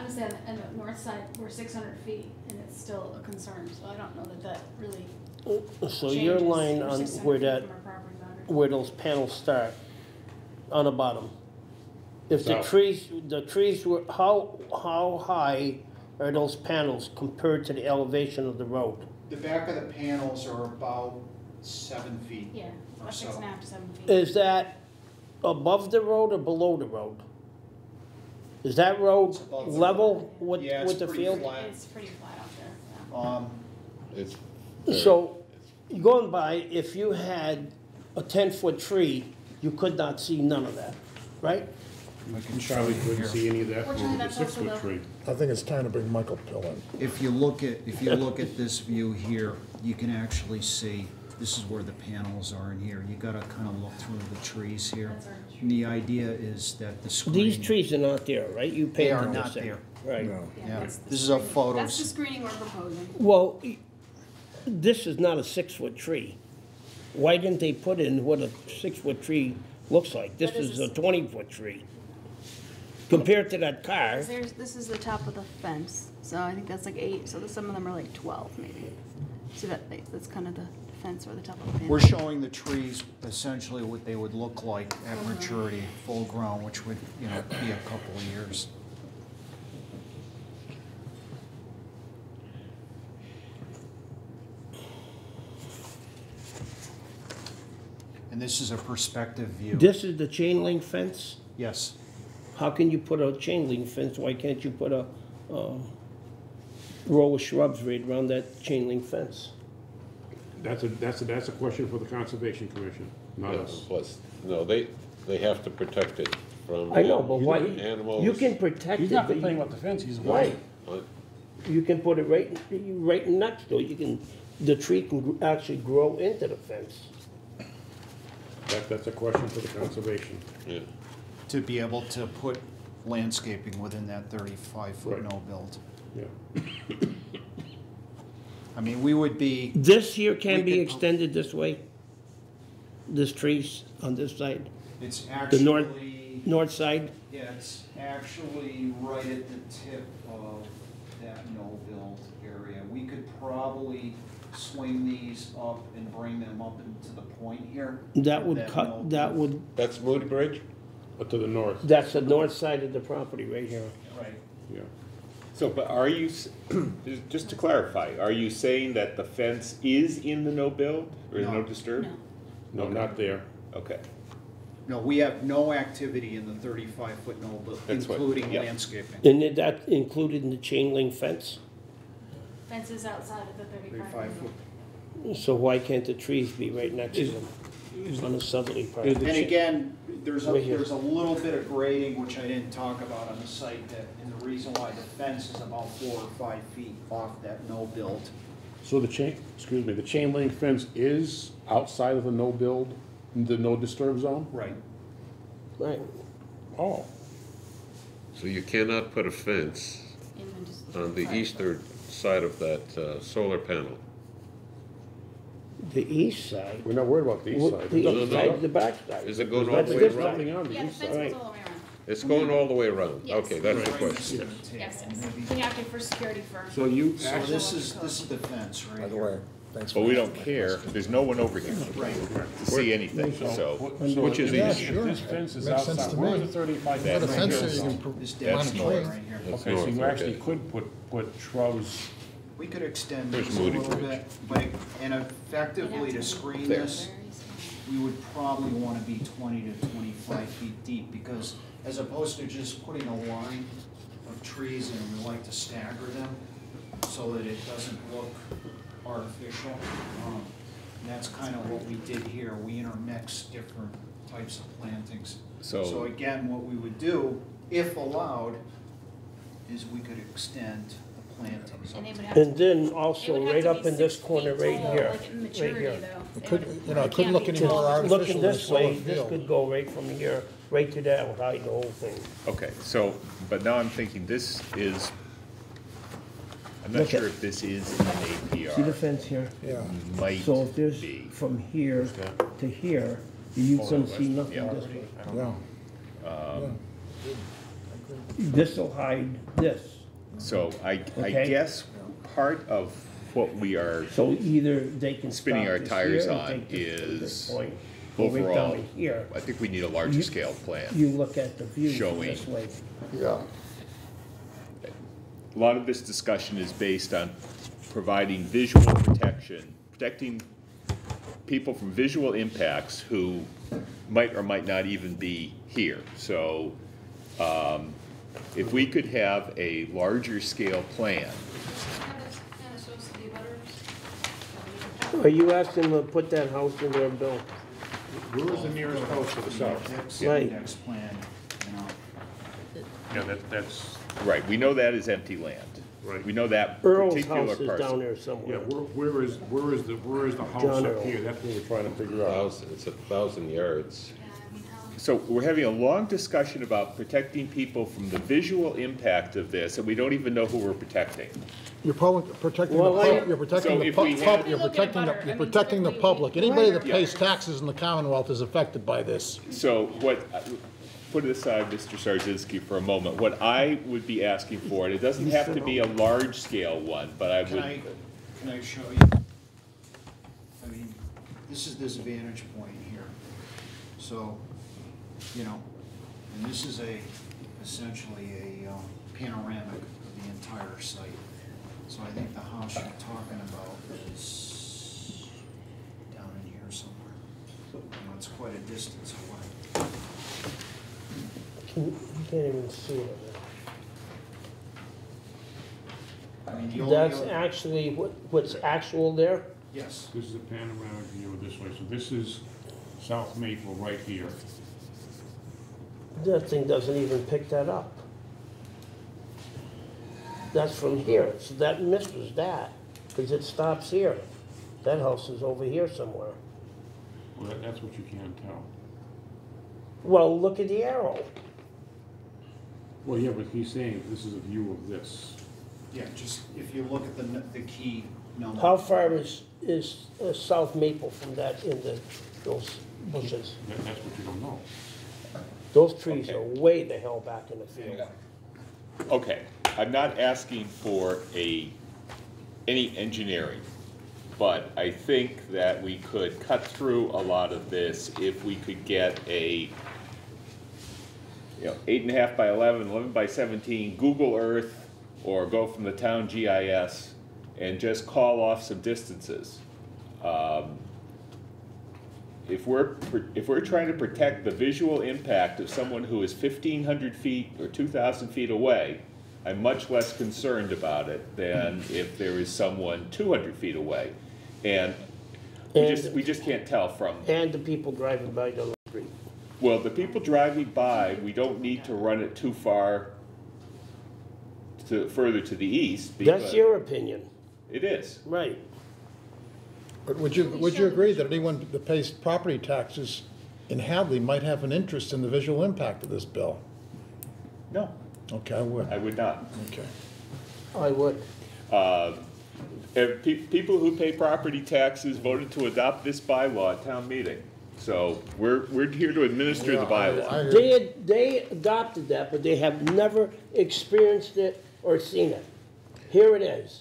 honestly, on the north side, we're 600 feet, and it's still a concern, so I don't know that that really So your changes. line We're on 600 where feet that, from our property boundary. where those panels start, on the bottom. If the South. trees were, how high are those panels compared to the elevation of the road? The back of the panels are about 7 feet. Yeah, or about so. 6.5 to 7 feet. Is that above the road or below the road? Is that road It's above the level with, Yeah, it's with the pretty field? flat. It's pretty flat out there, yeah. It's So, going by, if you had a 10-foot tree, you could not see none of that, right? Charlie couldn't see any of that Fortunately, over the that's also 6-foot the- tree. I think it's time to bring Michael Pill in. If you look at this view here, you can actually see, this is where the panels are in here. You gotta kind of look through the trees here. That's our tree. And the idea is that the screen. These trees are not there, right? You They are painted not this thing. there. Right. No. Yeah, that's the this is a screening. photos. That's the screening we're proposing. Well, this is not a 6-foot tree. Why didn't they put in what a 6-foot tree looks like? This But this is a is- 20-foot tree. Compared to that car, This is the top of the fence, so I think that's like 8, so some of them are like 12 maybe. See that's kind of the fence or the top of the fence. We're showing the trees essentially what they would look like at maturity, full grown, which would, be a couple of years. And this is a perspective view. this is the chain link fence? Yes. How can you put a chain link fence? Why can't you put a row of shrubs right around that chain link fence? That's a question for the Conservation Commission, not us. Plus, no, they have to protect it from I know, but why, animals. you can protect it. He's not but complaining you- about the fence, he's Right, But you can put it right next to it, you can, the tree can actually grow into the fence. That's a question for the Conservation. yeah. To be able to put landscaping within that 35-foot Right. no build. Yeah. I mean, we would be, This here can We be could- extended this way? This trees on this side, it's the north, actually, north side? yeah, it's actually right at the tip of that no build area. We could probably swing these up and bring them up into the point here. That of would no cut, that build. would, That's Moody Bridge? To the north, that's the north side of the property right here. Right. yeah. So, but are you, just to clarify, are you saying that the fence is in the no build or No. no disturb? No. No, not there. Okay. No, we have no activity in the 35-foot no build, That's what- including yeah. landscaping. And is that included in the chain link fence? Fence is outside of the 35. 35-foot. So why can't the trees be right next to them on the southerly part? And again, there's Right here. a little bit of grading, which I didn't talk about on the site, and the reason why the fence is about 4 or 5 feet off that no build. So the chain link fence is outside of the no build, the no disturb zone? Right. Right. Oh, So you cannot put a fence And then just- on the eastern side of that solar panel. The east side? we're not worried about the east What- side. The No, no, east no. side, the back side? Is it going all That's the way this around? side. Nothing on the Yeah, the east fence side. goes all the way around. It's going all the way around? Yes. Okay, that's the Right question. next to the Yes, table, yes. maybe. We have to for security for. So you So actually, this is the fence right By the here. way, thanks for. But we don't answering my care, question. there's no one over here Right. to see anything, so, which is Yeah, easy. sure. this fence is Makes sense outside, to where is me. the 35? Put a That's fence here. there, you can This plant that's a north tree. right here. That's Okay, so north, you actually okay. could put shrubs, We could extend There's this a Moody little Bridge. bit, but, and effectively to screen There. this, we would probably want to be 20 to 25 feet deep, because as opposed to just putting a line of trees in, we like to stagger them so that it doesn't look artificial. And that's kind of what we did here. We intermix different types of plantings. So So, again, what we would do, if allowed, is we could extend the plantings. And they would have to. And then It also would have right to up be in this 6 corner feet right tall, here, like in right maturity, here. though. It could, It you know, it can't couldn't look be any tall. more artificial Looking than a this solar way, this field. could go right from here, right to that, would hide the whole thing. okay, so, but now I'm thinking this is, I'm not Look at- sure if this is in an See the APR. fence here? Yeah. Might So if there's be. from here to here, you couldn't see nothing Yeah. this way. Yeah. This'll hide this. So I Okay. guess part of what we are So either they can stop spinning our this tires here and on take this to this is point, or right overall, down here. I think we need a larger You- scale plan. You look at the view Showing. this way. Yeah. A lot of this discussion is based on providing visual protection, protecting people from visual impacts who might or might not even be here. So if we could have a larger scale plan, Are you asking them to put that house in there, Bill? Where is the nearest house to the south? Next, Right. next plan, you know. Yeah, that's, right, we know that is empty land. Right. We know that Earl's particular house is down parcel. there yeah, somewhere. where is the house John up Earl. here? That's what we're trying to figure out. It's 1,000 yards. So we're having a long discussion about protecting people from the visual impact of this, and we don't even know who we're protecting. You're protecting the Well, I- public, you're protecting So the if we had- public, you're protecting the public. Anybody that pays taxes in the Commonwealth is affected by this. So what, put it aside, Mr. Sarzinski, for a moment. What I would be asking for, and it doesn't have to be a large-scale one, but I Can would, can I show you? I mean, this is this vantage point here. So, you know, and this is essentially a panoramic of the entire site. So I think the house you're talking about is down in here somewhere. You know, it's quite a distance away. You can't even see it. I mean, the only That's other- actually what's actual there? Yes, This is a panoramic view of this way, so this is South Maple right here. That thing doesn't even pick that up. That's from here, so that misses that, because it stops here. That house is over here somewhere. Well, that's what you can't tell. Well, look at the arrow. Well, yeah, but he's saying this is a view of this. yeah, just if you look at the key number. How far is South Maple from that into those bushes? That's what you don't know. Those trees Okay. are way the hell back in the field. okay, I'm not asking for any engineering, but I think that we could cut through a lot of this if we could get a, 8.5 by 11, 11 by 17 Google Earth, or go from the town GIS and just call off some distances. If we're trying to protect the visual impact of someone who is 1,500 feet or 2,000 feet away, I'm much less concerned about it than if there is someone 200 feet away. And we just can't tell from, And the people driving by the street. well, the people driving by, we don't need to run it too far further to the east. That's because your opinion, It is. right. But would you agree that anyone that pays property taxes in Hadley might have an interest in the visual impact of this bill? No, Okay, I would. I would not. Okay. I would. People who pay property taxes voted to adopt this bylaw at town meeting. So we're here to administer the bylaw. They adopted that, but they have never experienced it or seen it. Here it is.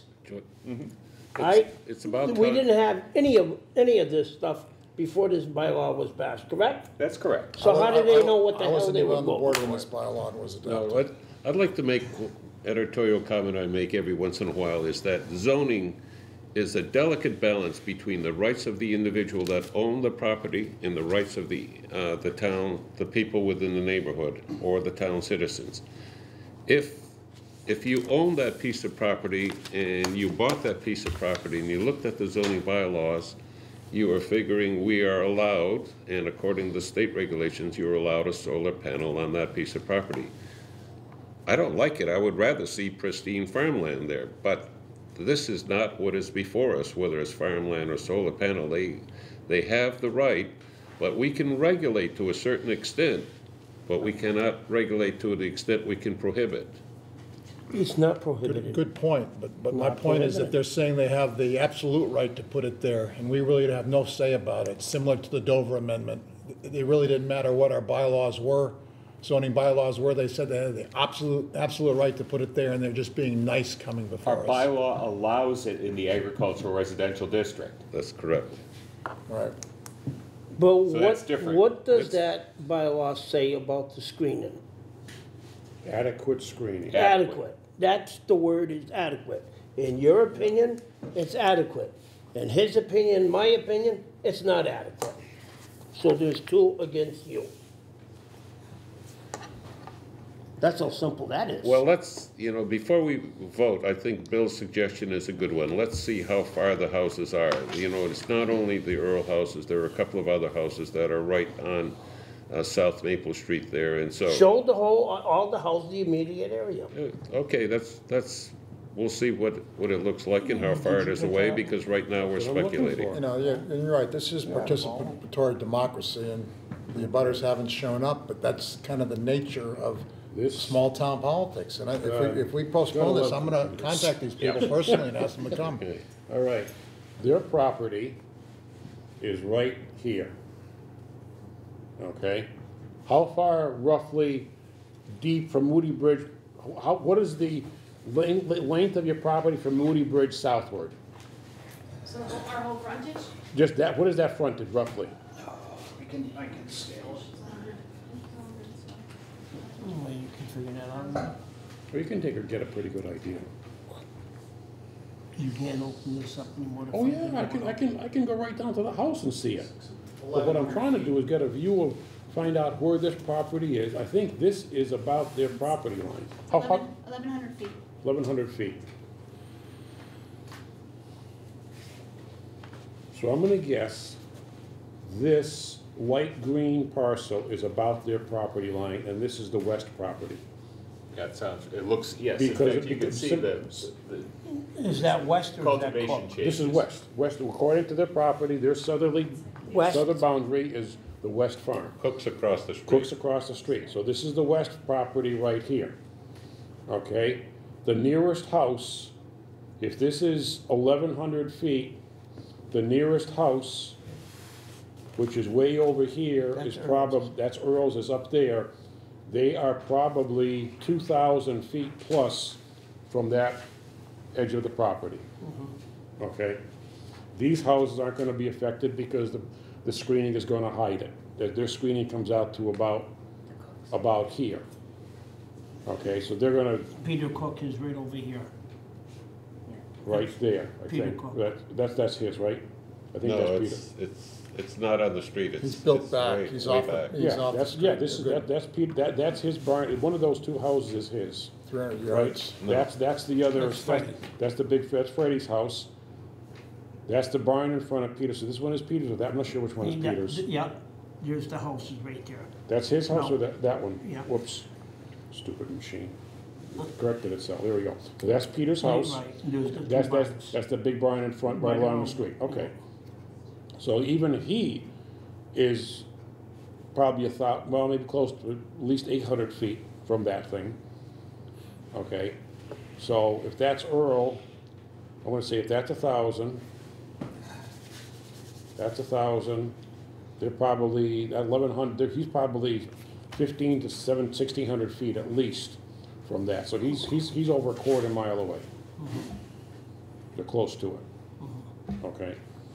It's about We time. didn't have any of this stuff before this bylaw was passed, correct? That's correct. So how did they know what the I hell wasn't they even were on the board when voting this for? bylaw was No, adopted. I'd like to make editorial comment I make every once in a while is that zoning is a delicate balance between the rights of the individual that own the property and the rights of the town, the people within the neighborhood, or the town citizens. If you own that piece of property and you bought that piece of property and you looked at the zoning bylaws, you are figuring we are allowed, and according to the state regulations, you're allowed a solar panel on that piece of property. I don't like it. I would rather see pristine farmland there, but this is not what is before us, whether it's farmland or solar panel. They have the right, but we can regulate to a certain extent, but we cannot regulate to the extent we can prohibit. It's not prohibited. Good point, but my Not point is that prohibited. they're saying they have the absolute right to put it there, and we really have no say about it, similar to the Dover Amendment. It really didn't matter what our bylaws were. zoning bylaws were, they said they had the absolute right to put it there, and they're just being nice coming Our before us. bylaw allows it in the agricultural residential district. That's correct. Right. But So that's different. what does It's- that bylaw say about the screening? Adequate screening. Yeah. Adequate. That's the word, is adequate. In your opinion, it's adequate. In his opinion, my opinion, it's not adequate. So there's two against you. That's how simple that is. Well, let's, before we vote, I think Bill's suggestion is a good one. Let's see how far the houses are. It's not only the Earl houses, there are a couple of other houses that are right on South Maple Street there, and so. Show the all the houses, the immediate area. Okay, that's, we'll see what it looks like and how far it is away, because right now we're That's what I'm looking speculating. for. And you're right, this is participatory democracy, and the abutters haven't shown up, but that's kind of the nature of This- small-town politics. And if we postpone this, I'm gonna contact these people personally and ask them to come. Okay, all right. Their property is right here. Okay? How far roughly deep from Moody Bridge, what is the length of your property from Moody Bridge southward? So our whole frontage? Just that, what is that frontage roughly? I can scale it. Well, you can figure that out. Or you can get a pretty good idea. You can't open this up anymore. Oh, yeah, I can go right down to the house and see it. But what I'm trying to do is get a view of, find out where this property is. I think this is about their property line. How, 1,100 feet. 1,100 feet. So I'm gonna guess this light-green parcel is about their property line, and this is the west property. That sounds, it looks, yes, in Because fact, you can because see sim- Is that west or is that cultivation Cook? changes. This is west, according to their property, their southerly, West. southern boundary is the west farm. Cook's across the street. Cook's across the street, so this is the west property right here, okay? The nearest house, if this is 1,100 feet, the nearest house, which is way over here, That's is probably, that's Earl's, is up there. They are probably 2,000 feet plus from that edge of the property, okay? These houses aren't gonna be affected because the screening is gonna hide it. Their screening comes out to about here. Okay, so they're gonna, Peter Cook is right over here. right there, I Peter think. Cook. That's his, right? I think No, that's Peter. it's not on the street. He's built it's back. way- He's way off the- back. he's Yeah, off the that's, street. this is, They're good. that's Peter, that's his barn, one of those two houses is his, 300 right? yards. That's the other, That's Freddie. that's the big, that's Freddie's house. That's the barn in front of Peter's, so this one is Peter's, or that, I'm not sure which one is Peter's. Yeah, there's the houses right there. That's his house or No. that one? Yeah. Whoops, stupid machine. Corrected itself, there we go. So that's Peter's house. Right, there's the two That's barns. the big barn in front, right Right along along. the street, okay. So even he is probably well, maybe close to at least 800 feet from that thing. Okay, so if that's Earl, I wanna say if that's 1,000, that's 1,000, they're probably, at 1,100, he's probably 15 to 1,600 feet at least from that. So he's over a quarter mile away. They're close to it. Okay.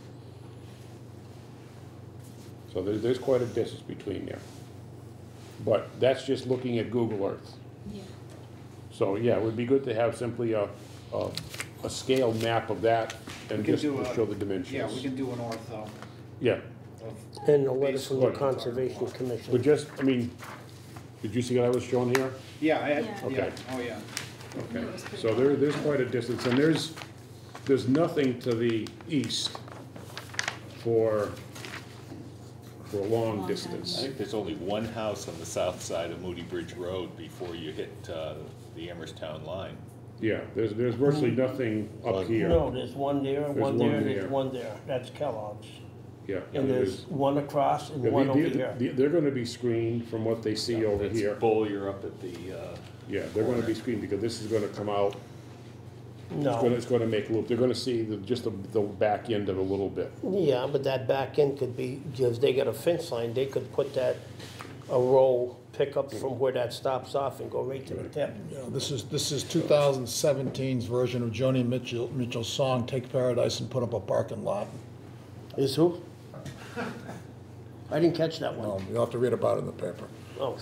So there's quite a distance between there. But that's just looking at Google Earth. Yeah. So, yeah, it would be good to have simply a scale map of that and We can just do a- show the dimensions. Yeah, we can do an ortho Yeah, of. And a letter from the Basically. Conservation Commission. but just, I mean, did you see what I was showing here? Yeah, I had, Yeah. yeah, Okay. oh, yeah. Okay, so there's quite a distance, and there's nothing to the east for a long Long distance. I think there's only one house on the south side of Moody Bridge Road before you hit the Amerstown line. Yeah, there's virtually nothing up here. No, there's one there, There's one one there, there. there's one there. That's Kellogg's. Yeah. And there's one across and Yeah, one over here. they're gonna be screened from what they see over That's here. Bowyer up at the, Yeah, they're gonna be screened because this is gonna come out, No, it's gonna make a loop. They're gonna see just the back end of it a little bit. yeah, but that back end could be, because they got a fence line, they could put that a roll pickup from where that stops off and go right to the tip. You know, this is 2017's version of Joni Mitchell's song, Take Paradise and Put Up a Parking Lot. Is who? I didn't catch that one. Well, you'll have to read about it in the paper. Oh,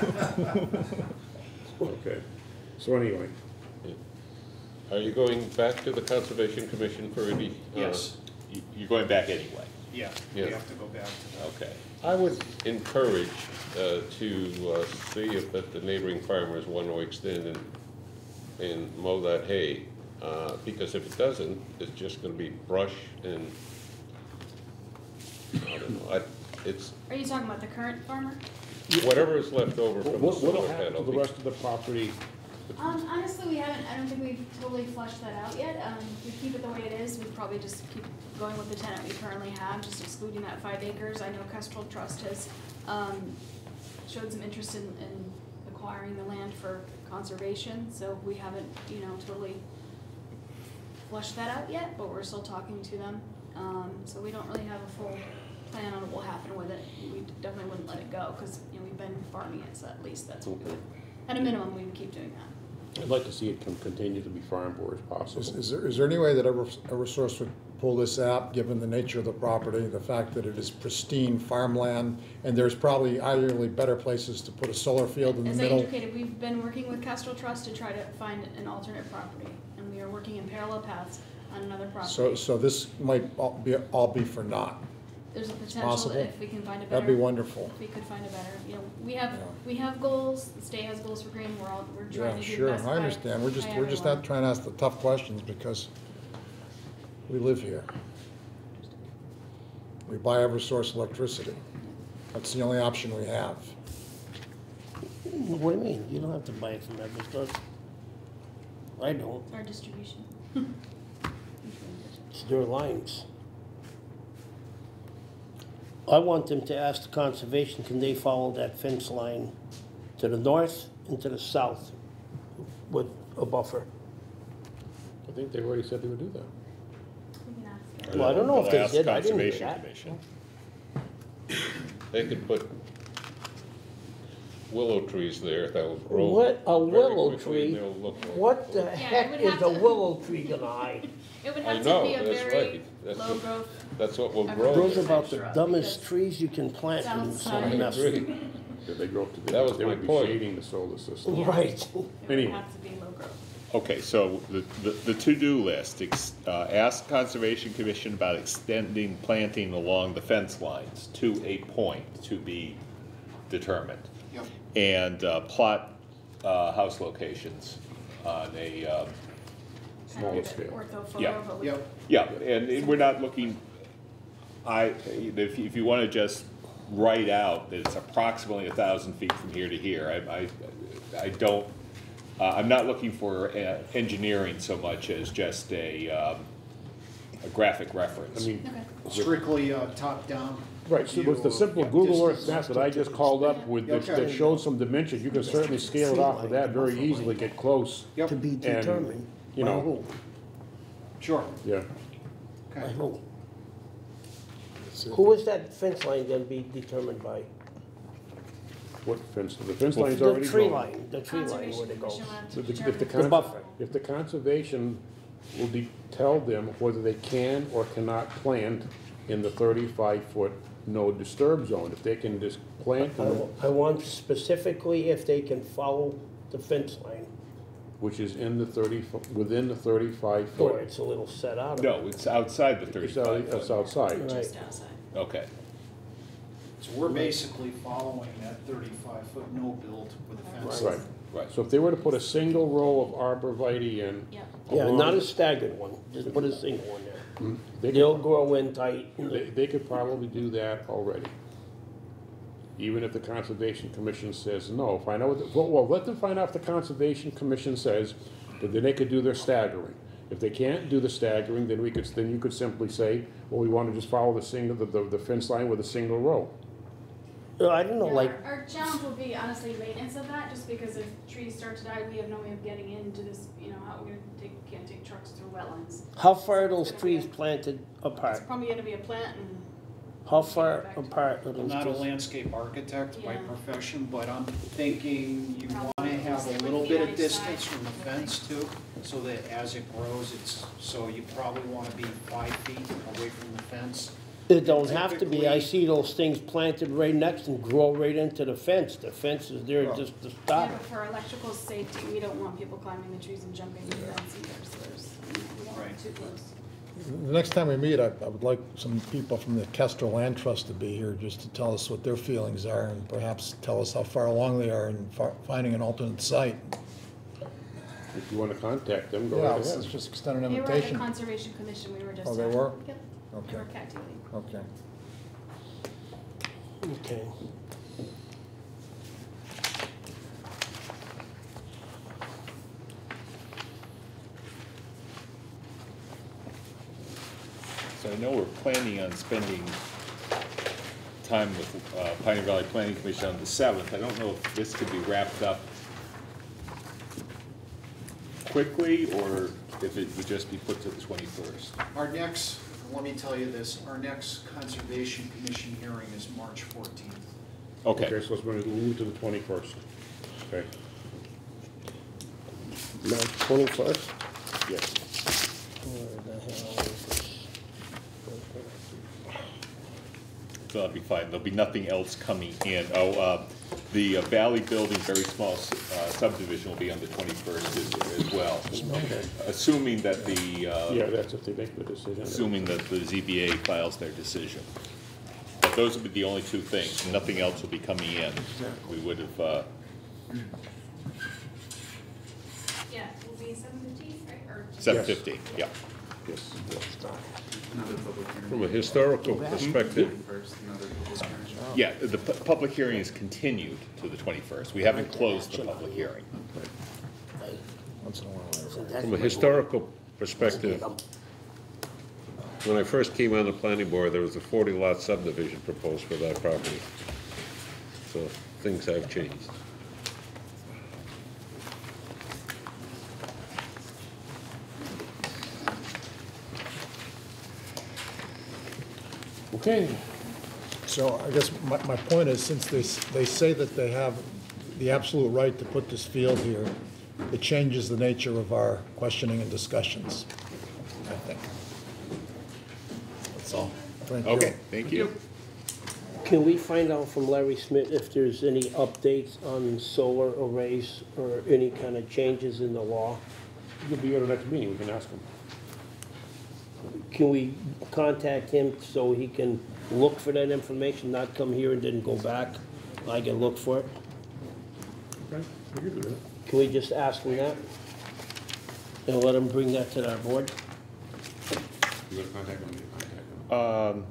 Okay, so anyway, Are you going back to the Conservation Commission for any? Yes, You're going back anyway. yeah, we Yeah. have to go back to that. Okay. I would encourage to see if that the neighboring farmers want to extend and mow that hay, because if it doesn't, it's just gonna be brush and, I don't know, it's Are you talking about the current farmer? whatever is left over from the what'll solar happen panel. to the rest of the property? Honestly, I don't think we've totally fleshed that out yet. We keep it the way it is, we'd probably just keep going with the tenant we currently have, just excluding that 5 acres. I know Kestrel Trust has, showed some interest in acquiring the land for conservation, so we haven't, totally fleshed that out yet, but we're still talking to them. So we don't really have a full plan on what will happen with it. We definitely wouldn't let it go, because, we've been farming it, so at least that's what we would, at a minimum, we would keep doing that. I'd like to see it continue to be farmed where it's possible. Is there any way that Eversource would pull this out, given the nature of the property, the fact that it is pristine farmland, and there's probably arguably better places to put a solar field in the As I middle? indicated, we've been working with Kestrel Trust to try to find an alternate property, and we are working in parallel paths on another property. So this might all be for naught. There's a potential possible? that if we can find a better. That'd be wonderful. If we could find a better, we have goals, the state has goals for green, we're trying Yeah, to do sure, the best I understand. We're just everyone. not trying to ask the tough questions because we live here. We buy Eversource electricity. That's the only option we have. what do you mean? You don't have to buy it from Eversource. I don't. Our distribution. It's their lines. I want them to ask the conservation, can they follow that fence line to the north and to the south with a buffer? I think they already said they would do that. We can ask. Well, I don't know if they Ask did. I didn't hear Conservation that. Commission. They could put willow trees there that will grow. What, a very willow quickly, and tree? they'll look- What the it heck would is have a to- willow tree gonna hide? It would I have know, to be a that's very right. That's low what- growth. That's what will Those grow. Those are there. about the Because- dumbest trees you can plant in It's some outside. mess. I agree. Yeah, they grow up to That was they my would be point. shading the solar system. Yes. Right. It would Anyway. have to be low growth. Okay, so the to-do list, ask Conservation Commission about extending planting along the fence lines to a point to be determined. Yep. And plot house locations on a, Small Kind of scale. Ortho photo, Yeah. but we. Yep, yeah, and we're not looking, if you want to just write out that it's approximately 1,000 feet from here to here, I don't, I'm not looking for engineering so much as just a graphic reference. I mean, Okay. strictly top-down. right, so with the simple Google Earth map that I just called up with, that showed some dimensions, you can certainly scale it off of that very easily, get close. Yep, To be determined. you By know, who? sure, Yeah, By okay. who? Who is that fence line gonna be determined by? what fence, the fence line's The already tree grown. line, the tree line Conservation where it goes. Commission will have to So the- determine. if the The con- buffer. If the conservation will tell them whether they can or cannot plant in the 35-foot no disturb zone, if they can just plant, I want specifically if they can follow the fence line, which is in the 30, within the 35 or foot. it's a little set out of it. No, it's outside the It's 35 it's foot. outside. Right. Just outside. Okay, So we're basically following that 35-foot no-build with a fence. Right. right. So if they were to put a single row of arborvitae in. Yep. Yeah, along- not a staggered one, just put a single one there. They They'll could, grow in tight. they could probably do that already. Even if the Conservation Commission says no, find out well, let them find out if the Conservation Commission says, but then they could do their staggering. If they can't do the staggering, then you could simply say, well, we want to just follow the fence line with a single row. I don't know, Yeah, like, our challenge will be honestly maintenance of that, just because if trees start to die, we have no way of getting into this, how we're gonna can't take trucks through wetlands. how far are those trees planted It's apart? probably gonna be a plant and How far apart are I'm those not a two? landscape architect by Yeah. profession, but I'm thinking you Probably wanna have a 7 little feet bit on of each distance side. from the fence too, so that as it grows, so you probably wanna be 5 feet away from the fence. It don't have to be. I Typically- see those things planted right next and grow right into the fence. The fence is there just to Yeah, stop but it. for electrical safety, we don't want people climbing the trees and jumping the fence either, so we don't want Right. too close. The next time we meet, I would like some people from the Kestrel Land Trust to be here just to tell us what their feelings are and perhaps tell us how far along they are in finding an alternate site. If you wanna contact them, go Yeah, right let's ahead. just extend an They were at the invitation. Conservation Commission, we were just. Oh, they at. were? Yep. Okay. They were cat dealing. Okay. Okay. So I know we're planning on spending time with Pioneer Valley Planning Commission on the 7th. I don't know if this could be wrapped up quickly or if it would just be put to the 21st. Our next, let me tell you this, our next Conservation Commission hearing is March 14th. Okay. Okay, so let's move to the 21st. Okay, March 21st? yes. Where the hell is this? So that'll be fine. There'll be nothing else coming in. The Valley Building, very small subdivision will be on the 21st as well. Assuming that Yeah, that's if they make the decision. assuming that the ZBA files their decision. But those will be the only two things. Nothing else will be coming in. We would have, Yeah, it will be 7:15, right, or? 7:15, yeah. Yes. From a historical perspective, Yeah, the public hearing is continued to the 21st. We haven't closed the public hearing. Once in a while. from a historical perspective, when I first came on the planning board, there was a 40-lot subdivision proposed for that property. So things have changed. Okay, So I guess my point is, since they say that they have the absolute right to put this field here, it changes the nature of our questioning and discussions, I think. That's all. Thank you. Okay, thank you. Can we find out from Larry Smith if there's any updates on solar arrays or any kind of changes in the law? you'll be at the next meeting, we can ask them. Can we contact him so he can look for that information, not come here and then go back? I can look for it. Okay, we can do that. Can we just ask him that? And let him bring that to our board? You gonna contact them, you contact them.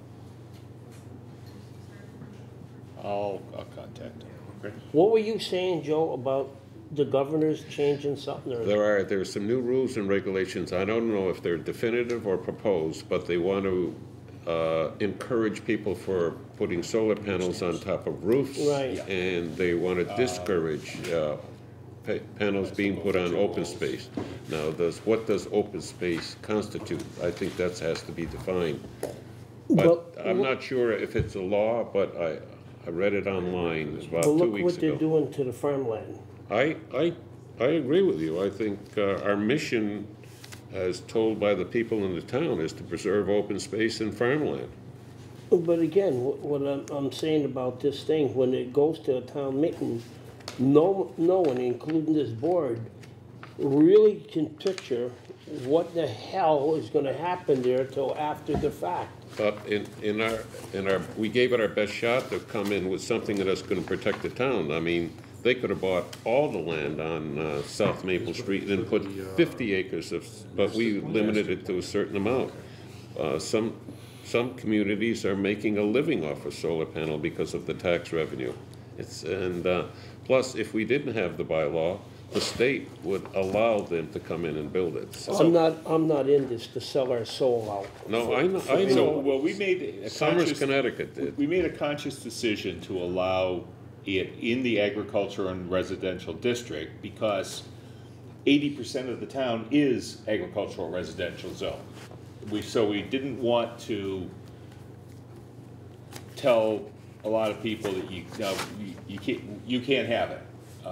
I'll contact him. Okay, What were you saying, Joe, about the governor's changing something or? There are some new rules and regulations. I don't know if they're definitive or proposed, but they want to encourage people for putting solar panels on top of roofs. Right. And they want to discourage panels being put on open space. Now, what does open space constitute? I think that has to be defined. But I'm not sure if it's a law, but I read it online about But 2 look weeks what they're ago. doing to the farmland. I agree with you. I think our mission, as told by the people in the town, is to preserve open space and farmland. But again, what I'm saying about this thing, when it goes to a town meeting, no one, including this board, really can picture what the hell is gonna happen there till after the fact. But we gave it our best shot to come in with something that's gonna protect the town. I mean, they could have bought all the land on South Maple Street and put 50 acres but we limited it to a certain amount. Some communities are making a living off a solar panel because of the tax revenue. Plus, if we didn't have the bylaw, the state would allow them to come in and build it. So- I'm not in this to sell our soul out. No, I know. So, well, we made a Somers, conscious, Connecticut did. we made a conscious decision to allow it in the agriculture and residential district because 80% of the town is agricultural residential zone. So we didn't want to tell a lot of people that you can't have it.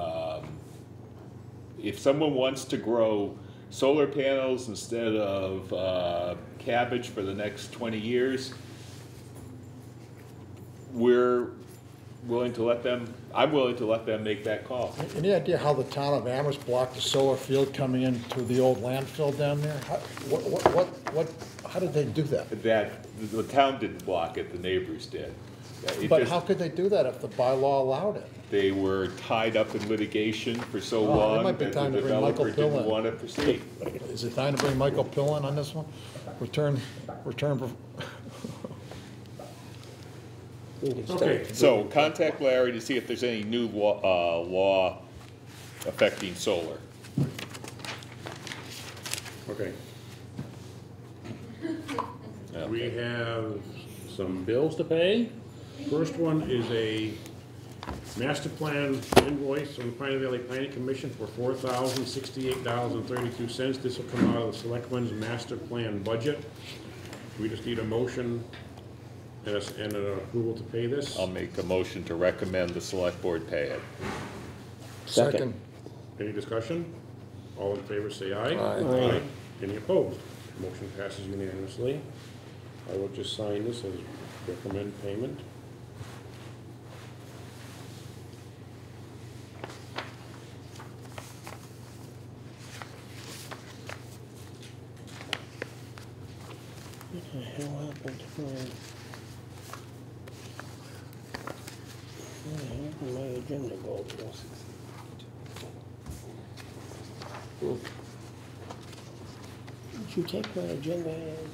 If someone wants to grow solar panels instead of cabbage for the next 20 years, we're willing to let them, I'm willing to let them make that call. Any idea how the town of Amherst blocked the solar field coming into the old landfill down there? How did they do that? That, the town didn't block it, the neighbors did. But how could they do that if the bylaw allowed it? They were tied up in litigation for so Oh, it long might be that time the to bring Michael developer Pill didn't in. want to proceed. Is it time to bring Michael Pill in on this one? Return for. Okay, So contact Larry to see if there's any new law affecting solar. okay. We have some bills to pay. First one is a master plan invoice from the Pioneer Valley Planning Commission for $4,068.32. This will come out of the Selectmen's master plan budget. We just need a motion and an approval to pay this. I'll make a motion to recommend the select board pay it. Second. Any discussion? All in favor, say aye. Aye. Any opposed? Motion passes unanimously. I will just sign this as recommend payment. What the hell happened to my... Where the hell did my agenda go to? Did you take my agenda?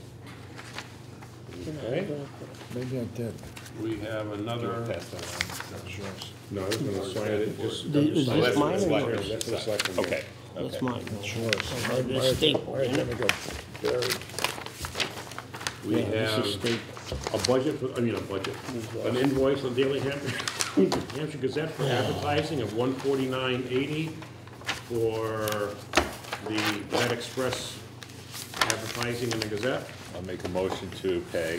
Okay. Maybe I did. We have another, Pass that on. That's yours. no, I'm gonna sign it, just. Is sign this it. mine or yours? That's for the selectmen. Okay. That's Okay. mine. That's yours. It's stapled, My isn't it? agenda got buried. We Yeah, this have is stapled. a budget, a budget, an invoice on Daily Hampshire Gazette for advertising of $149.80 for the Net Express advertising in the Gazette. I'll make a motion to pay.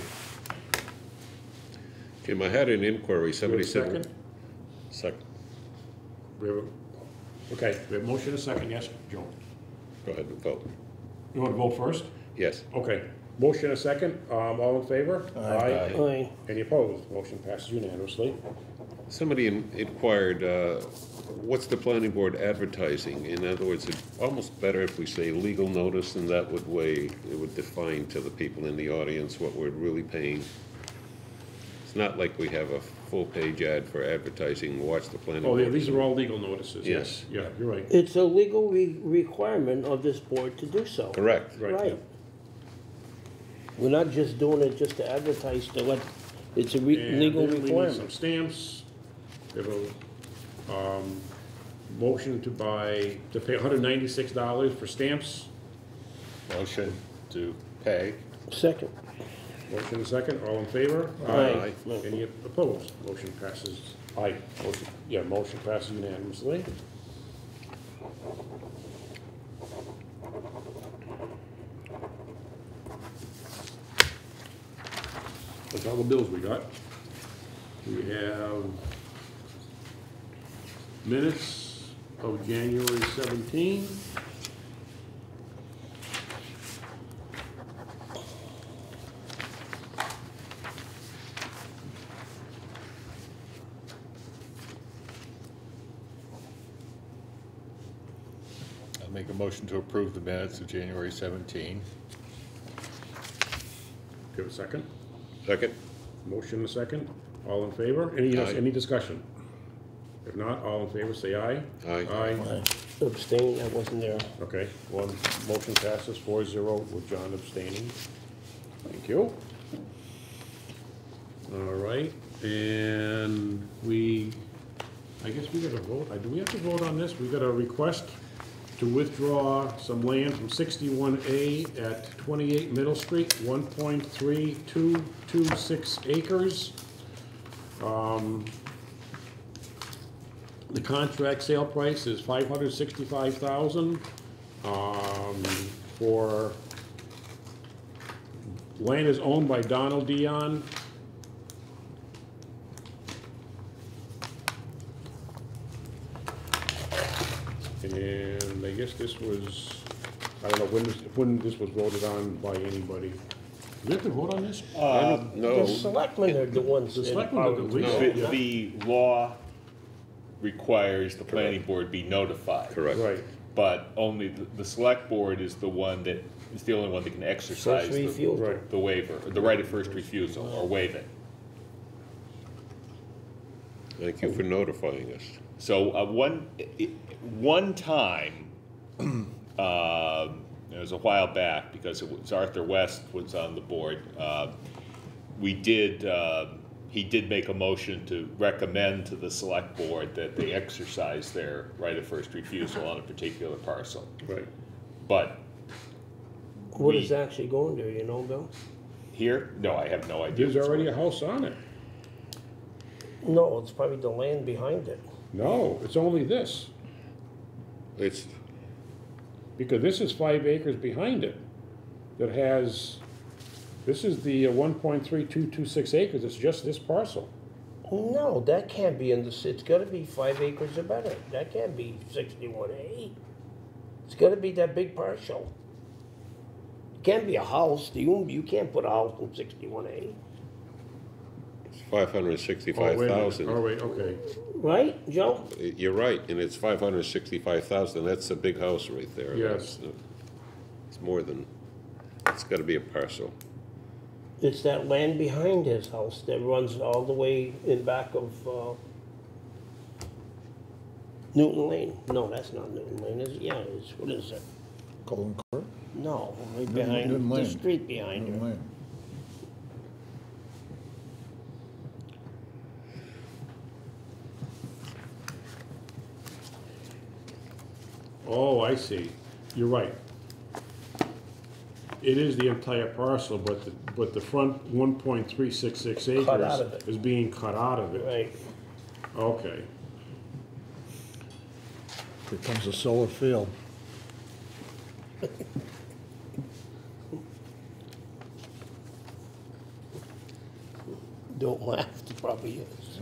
Jim, I had an inquiry, somebody said. Second? Second, We have a- Okay, we have motion and a second, yes, Joe? go ahead and vote. You want to vote first? Yes. Okay, motion and a second, all in favor? Aye. Aye. Any opposed? Motion passes unanimously. Somebody inquired, what's the planning board advertising? In other words, it's almost better if we say legal notice, and that would it would define to the people in the audience what we're really paying. It's not like we have a full-page ad for advertising, watch the planning Oh, board. yeah, these are all legal notices, yes. Yes. Yeah, you're right. It's a legal requirement of this board to do so. Correct. Right. We're not just doing it just to advertise to let, it's a And legal then we need some requirement. stamps. We have a, motion to pay $196 for stamps. Motion to pay. Second. Motion and second, all in favor? Aye. Any opposed? Motion passes, aye, motion passes unanimously. That's all the bills we got. We have minutes of January 17. I'll make a motion to approve the minutes of January 17. Give a second. Second? Motion and a second. All in favor? Any discussion? If not, all in favor, say aye. Aye. Aye. Abstain, I wasn't there. Okay, one motion passes 4-0 with John abstaining. Thank you. All right, and I guess we gotta vote. Do we have to vote on this? We got a request to withdraw some land from 61A at 28 Middle Street, 1.3226 acres. The contract sale price is $565,000 for land is owned by Donald Dion. And I guess this was, I don't know when this was voted on by anybody. Do we have to vote on this? No, The selectmen are the ones The that selectmen are the are legal- The, the law requires the planning board be notified. correct. Right. But only the select board is the one that, is the only one that can exercise First refusal. Right. the waiver, the right of first refusal, or waive it. Thank you for notifying us. So, one time, it was a while back, because it was Arthur West was on the board, he did make a motion to recommend to the select board that they exercise their right of first refusal on a particular parcel. Right. But What is actually going there, you know, Bill? here, no, I have no idea. There's what's already going a house on it. No, it's probably the land behind it. No, it's only this, It's, because this is 5 acres behind it that has, this is the 1.3226 acres, it's just this parcel. No, that can't be in the, it's gotta be 5 acres or better. That can't be 61A. It's gotta be that big parcel. It can't be a house. You can't put a house in 61A. it's Oh, wait a minute. 565,000. Oh, wait, okay. Right, Joe? You're right, and it's 565,000, that's a big house right there. Yes. It's more than, it's gotta be a parcel. It's that land behind his house that runs all the way in back of, Newton Lane. No, that's not Newton Lane, is it? Yeah, it's, what is it? Golden Court? No, right Newton behind, the Lane. street behind Newton her. Lane. Oh, I see. You're right. It is the entire parcel, but the front 1.366 acres Cut out of it. is being cut out of it. Right. Okay. Becomes a solar field. Don't laugh, it probably is.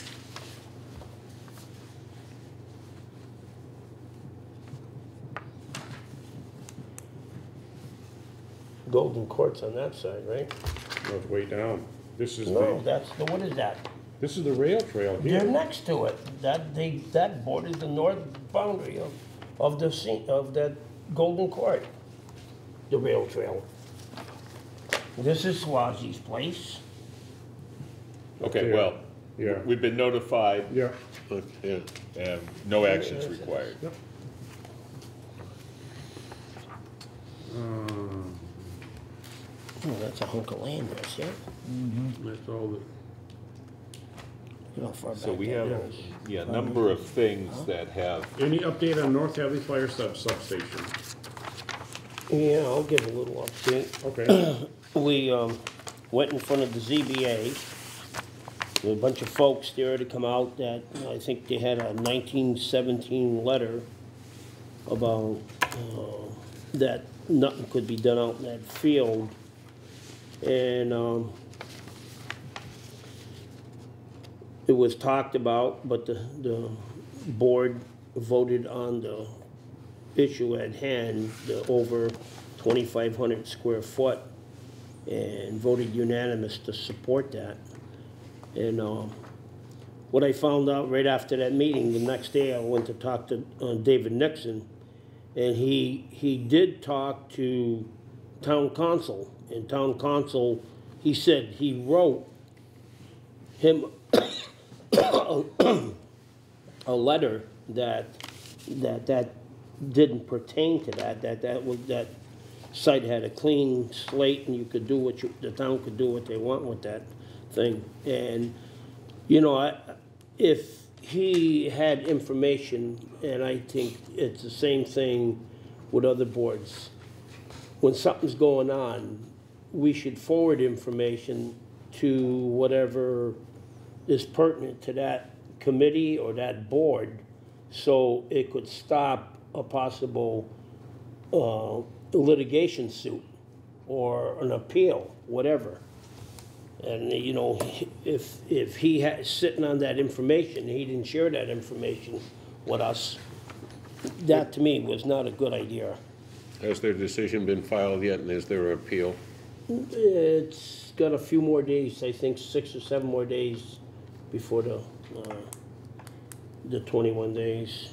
Golden Court's on that side, right? No, it's way down. This is No, the, that's the, what is that? this is the rail trail They're here. next to it. That borders the north boundary of the scene, of that Golden Court, the rail trail. This is Swazi's place. Okay, Yeah. well, Yeah. we've been notified, Yeah. Yeah, and no actions required. Yep. Oh, that's a hunk of land there, see? That's all the, Look how far So back we that have, is. yeah, a number of things that have, any update on North Hadley Fire Substation? Yeah, I'll give a little update. Okay. We went in front of the ZBA. There were a bunch of folks there to come out that, I think they had a 1917 letter about that nothing could be done out in that field. And it was talked about, but the board voted on the issue at hand, the over 2,500 square foot, and voted unanimous to support that. And what I found out right after that meeting, the next day I went to talk to David Nixon, and he did talk to town council, and town council, he said he wrote him a letter that didn't pertain to that site had a clean slate and you could do what the town could do what they want with that thing. And, you know, if he had information, and I think it's the same thing with other boards, when something's going on, we should forward information to whatever is pertinent to that committee or that board, so it could stop a possible litigation suit or an appeal, whatever. And, you know, if he sitting on that information, he didn't share that information with us, that to me was not a good idea. Has their decision been filed yet, and is there an appeal? It's got a few more days, I think 6 or 7 more days before the 21 days.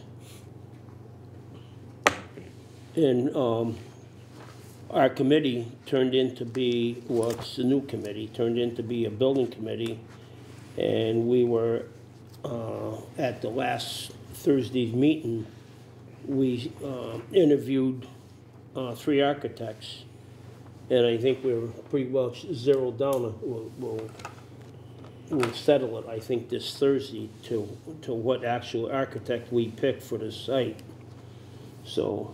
And our committee turned into be, well, it's a new committee, turned into be a building committee. And we were, at the last Thursday's meeting, we interviewed 3 architects. And I think we're pretty well zeroed down. We'll settle it, I think, this Thursday to what actual architect we pick for the site. So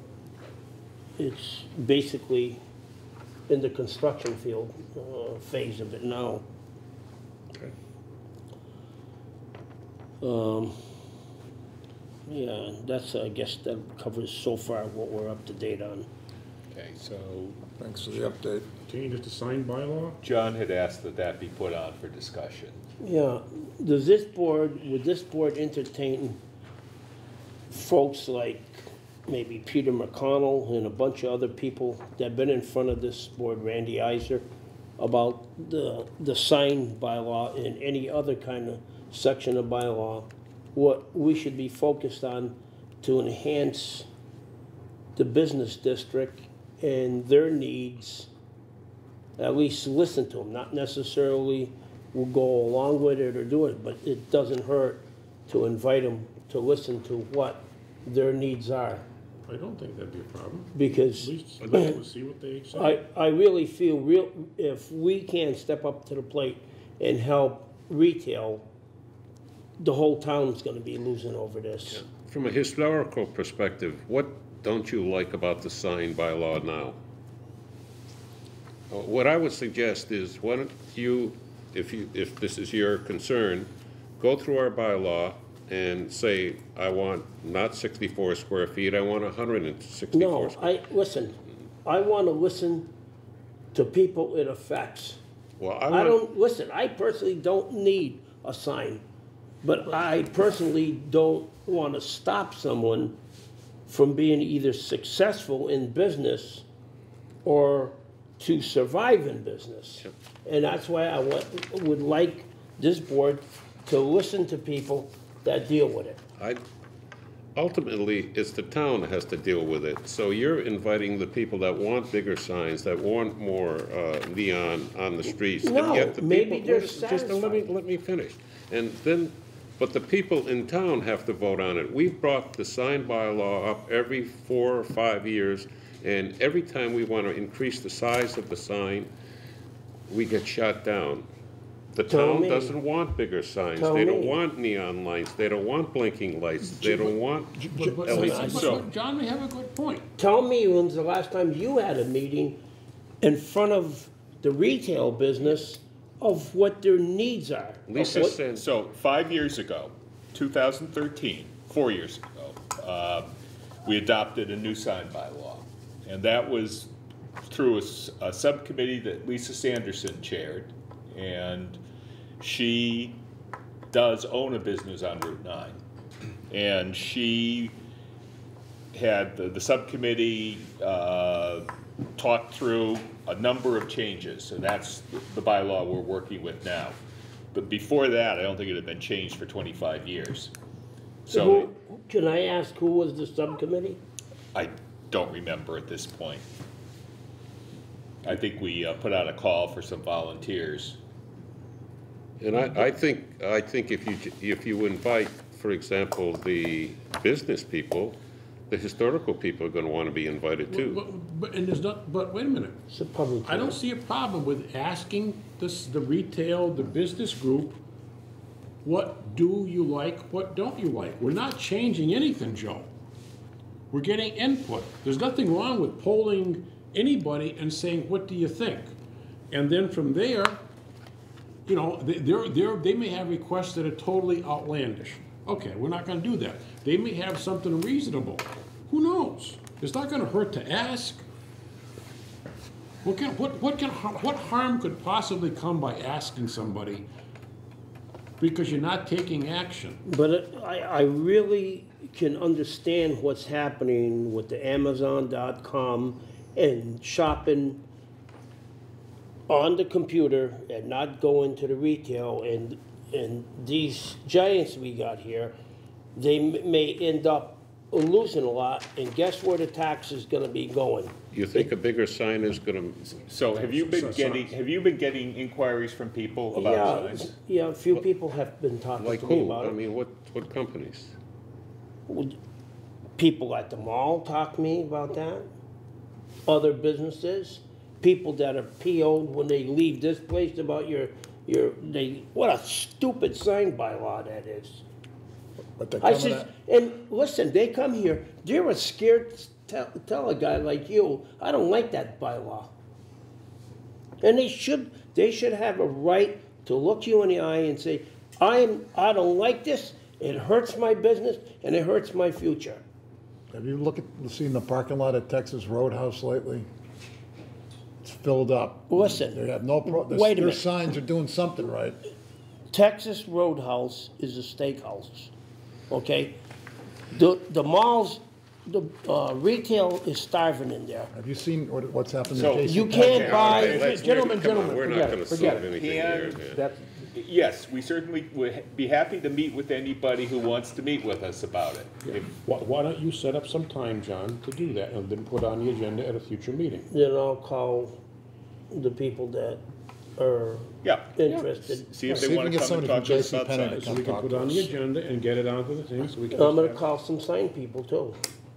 it's basically in the construction field phase of it now. Okay. Yeah, that's, I guess that covers so far what we're up to date on. Okay, so Thanks for the update. Change the sign bylaw? John had asked that that be put on for discussion. Yeah, would this board entertain folks like maybe Peter McConnell and a bunch of other people that have been in front of this board, Randy Iser, about the sign bylaw and any other kind of section of bylaw, what we should be focused on to enhance the business district and their needs, at least listen to them, not necessarily will go along with it or do it, but it doesn't hurt to invite them to listen to what their needs are. I don't think that'd be a problem. Because At least I'd like to see what they say. I really feel if we can't step up to the plate and help retail, the whole town's gonna be losing over this. From a historical perspective, what don't you like about the sign bylaw now? What I would suggest is, why don't you, if this is your concern, go through our bylaw and say, I want not 64 square feet, I want 164 No, square feet. listen, I wanna listen to people it affects. Well, Listen, I personally don't need a sign, but I personally don't wanna stop someone from being either successful in business or to survive in business. Yep. And that's why I would like this board to listen to people that deal with it. Ultimately, it's the town that has to deal with it. So you're inviting the people that want bigger signs, that want more neon on the streets. and No, yet the maybe people- they're just satisfied. let me finish. And then, but the people in town have to vote on it. We've brought the sign bylaw up every 4 or 5 years, and every time we want to increase the size of the sign, we get shot down. The Tell town me. doesn't want bigger signs. Tell They don't me. want neon lights. They don't want blinking lights. They don't want But John may have a good point. Tell me when's the last time you had a meeting in front of the retail business of what their needs are. Lisa What- said, So 5 years ago, 2013, 4 years ago, we adopted a new sign bylaw. And that was through a subcommittee that Lisa Sanderson chaired. And she does own a business on Route 9. And she had the subcommittee talk through a number of changes, and that's the bylaw we're working with now. But before that, I don't think it had been changed for 25 years. So Can I ask who was the subcommittee? I don't remember at this point. I think we put out a call for some volunteers. and I think if you invite, for example, the business people, the historical people are going to want to be invited too. But wait a minute. It's a public I don't hearing. see a problem with asking the retail, the business group, what do you like, what don't you like? We're not changing anything, Joe. We're getting input. There's nothing wrong with polling anybody and saying, what do you think? And then from there, you know, they may have requests that are totally outlandish. Okay, we're not gonna do that. They may have something reasonable. Who knows? It's not gonna hurt to ask. What harm could possibly come by asking somebody Because you're not taking action. But I really can understand what's happening with the Amazon.com and shopping on the computer and not going to the retail, and these giants we got here, they may end up losing a lot, and guess where the tax is gonna be going? You think a bigger sign is gonna, So have you been getting inquiries from people about signs? Yeah, a few people have been talking like to me who? about I it. mean, what companies? People at the mall talk to me about that. Other businesses, people that are PO'd when they leave this place about what a stupid sign bylaw that is. But they're I coming said, and listen, they come here, they're scared to tell a guy like you, I don't like that bylaw. And they should have a right to look you in the eye and say, I don't like this, it hurts my business, and it hurts my future. Have you seen the parking lot at Texas Roadhouse lately? It's filled up. Listen, They have no wait a their minute. signs are doing something right. Texas Roadhouse is a steakhouse, okay? The malls, the retail is starving in there. Have you seen what's happened to So- Jason? You can't Okay, buy, all right, let's gentlemen, come on, gentlemen, we're not gonna forget solve it. anything here. And yeah. That's, yes, we certainly would be happy to meet with anybody who wants to meet with us about it. If- Why don't you set up some time, John, to do that, and then put on the agenda at a future meeting? then I'll call the people that are Yeah, interested. see if See they if want we to can come get and talk to us somebody about from JCPenney to signs. So we can talk put to on the us. agenda and get it onto the thing, so we can. I'm gonna call some sign people too.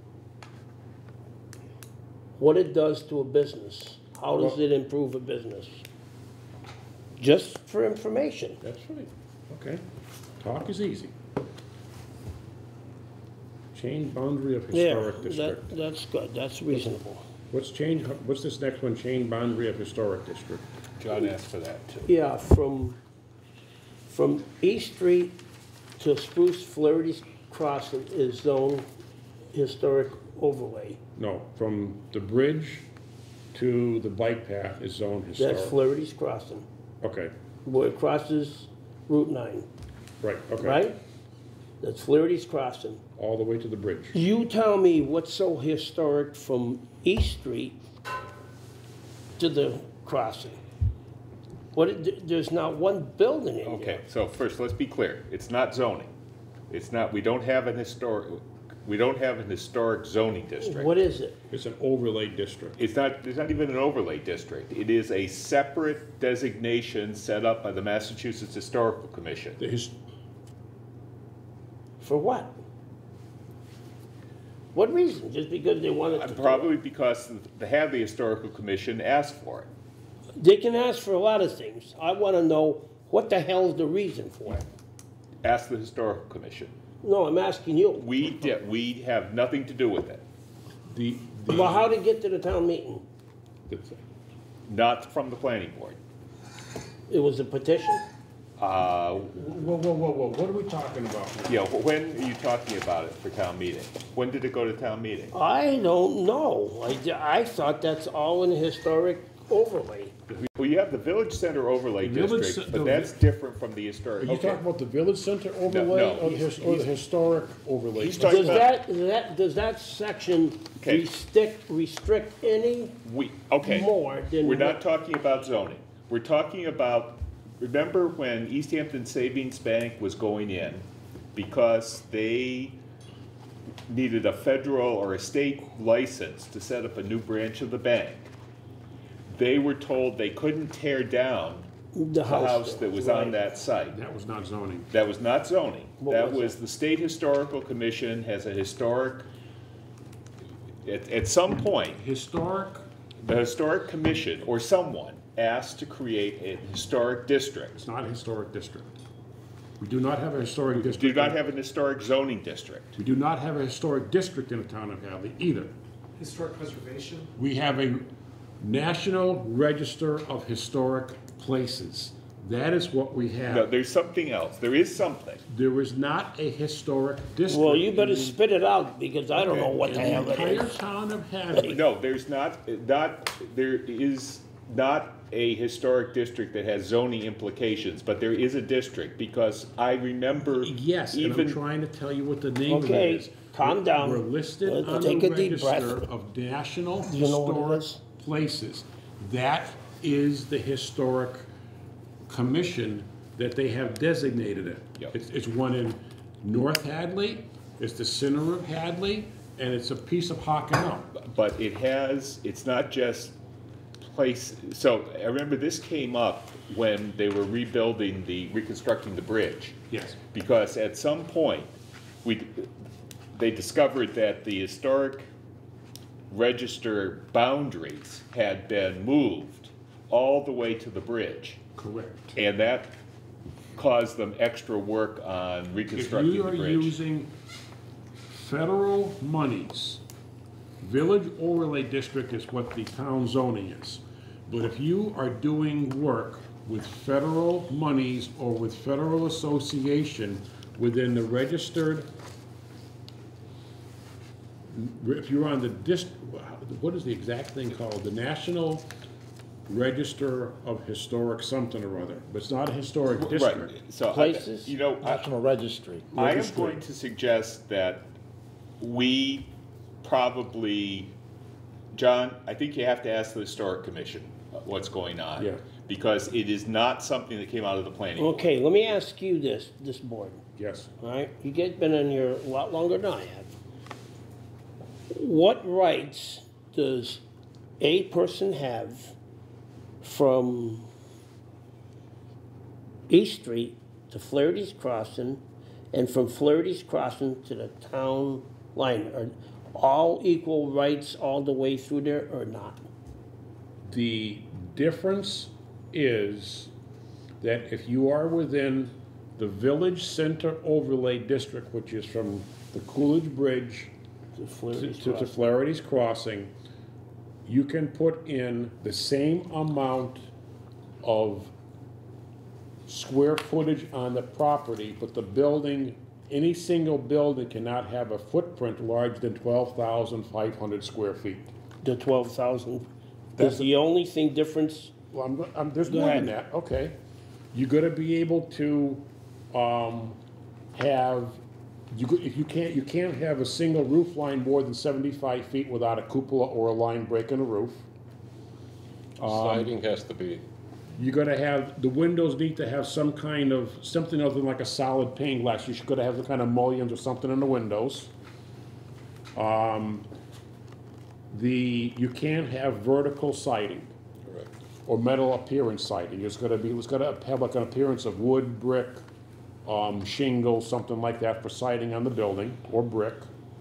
What it does to a business, how does it improve a business? Just for information. That's right, okay. Talk is easy. Change boundary of Yeah, historic district. that's good, that's reasonable. What's this next one, change boundary of historic district? John asked for that too. Yeah, from East Street to Spruce Flority's Crossing is zone historic overlay. No, from the bridge to the bike path is zone historic. That's Flority's Crossing, Okay, where it crosses Route 9, right, okay. right? That's Flority's Crossing. All the way to the bridge. You tell me what's so historic from East Street to the crossing. There's not one building in Okay, there. so first, let's be clear. It's not zoning. It's not, we don't have an historic zoning district. What is it? It's an overlay district. It's not, there's not even an overlay district. It is a separate designation set up by the Massachusetts Historical Commission. For what? What reason? Just because they wanted to? Probably because the Hadley Historical Commission asked for it. They can ask for a lot of things. I want to know what the hell is the reason for it. Ask the Historical Commission. No, I'm asking you. We have nothing to do with it. Well, how did it get to the town meeting? Not from the planning board. It was a petition? Whoa, what are we talking about? Yeah, when are you talking about it for town meeting? When did it go to town meeting? I don't know. I thought that's all in historic overlay. Well, you have the Village Center Overlay District, but that's different from the Are historic. you talking about the village center overlay no, or the historic overlay? he's talking Does that section Okay. restrict any Okay, more than? we're not talking about zoning. We're talking about, remember when East Hampton Savings Bank was going in because they needed a federal or a state license to set up a new branch of the bank? They were told they couldn't tear down The the house that was on right. that site. That was not zoning. That was not zoning. What That was was it? the State Historical Commission has a historic, at some point, Historic, the Historic Commission or someone asked to create a historic district. it's not a historic district. We do not have a historic district. Do not have an historic zoning district. We do not have a historic district in the town of Hadley either. Historic preservation? We have a National Register of Historic Places. That is what we No, have. there's something else. There is something. There is not a historic district. Well, you better spit it out, because I don't know what the in hell the it entire is. town of Hadley. No, there's not, there is not a historic district that has zoning implications, but there is a district, because I remember Yes, and I'm even, trying to tell you what the name of Okay, it is. calm down. We're listed Let's on take the a deep breath. register of National You know what it Historic is? Places. That is the historic commission that they have designated it. Yep. It's one in North Hadley, it's the center of Hadley, and it's a piece of Hockenau. but it's not just place, so I remember this came up when they were reconstructing the bridge. Yes. Because at some point, they discovered that the historic register boundaries had been moved all the way to the bridge. Correct. And that caused them extra work on If reconstructing you the are bridge. using federal monies, village overlay district is what the town zoning is. But if you are doing work with federal monies or with federal association within the registered, if you're on the what is the exact thing called? The National Register of Historic something or other, but it's not a historic district. Right, so, Places? National Registry. I am going to suggest that we probably, John, I think you have to ask the Historic Commission what's going on. Yeah. Because it is not something that came out of the planning board. Okay, let me ask you this board, Yes. all right? You get been in here a lot longer than I have. What rights does a person have from East Street to Flaherty's Crossing and from Flaherty's Crossing to the town line? Are all equal rights all the way through there or not? The difference is that if you are within the village center overlay district, which is from the Coolidge Bridge To Flaherty's to Crossing. Flaherty's Crossing, you can put in the same amount of square footage on the property, but the building, any single building cannot have a footprint larger than 12,500 square feet. The 12,000 That's is the only thing difference? Well, there's Go more than ahead. that, okay. You gotta be able to, have, you can't have a single roof line more than 75 feet without a cupola or a line breaking a roof. Siding has to be, You gotta have, the windows need to have some kind of, something other than like a solid pane glass. You should gotta have the kind of mullions or something in the windows. You can't have vertical siding correct. or metal appearance siding. It's gotta have like an appearance of wood, brick, shingle, something like that for siding on the building, or brick.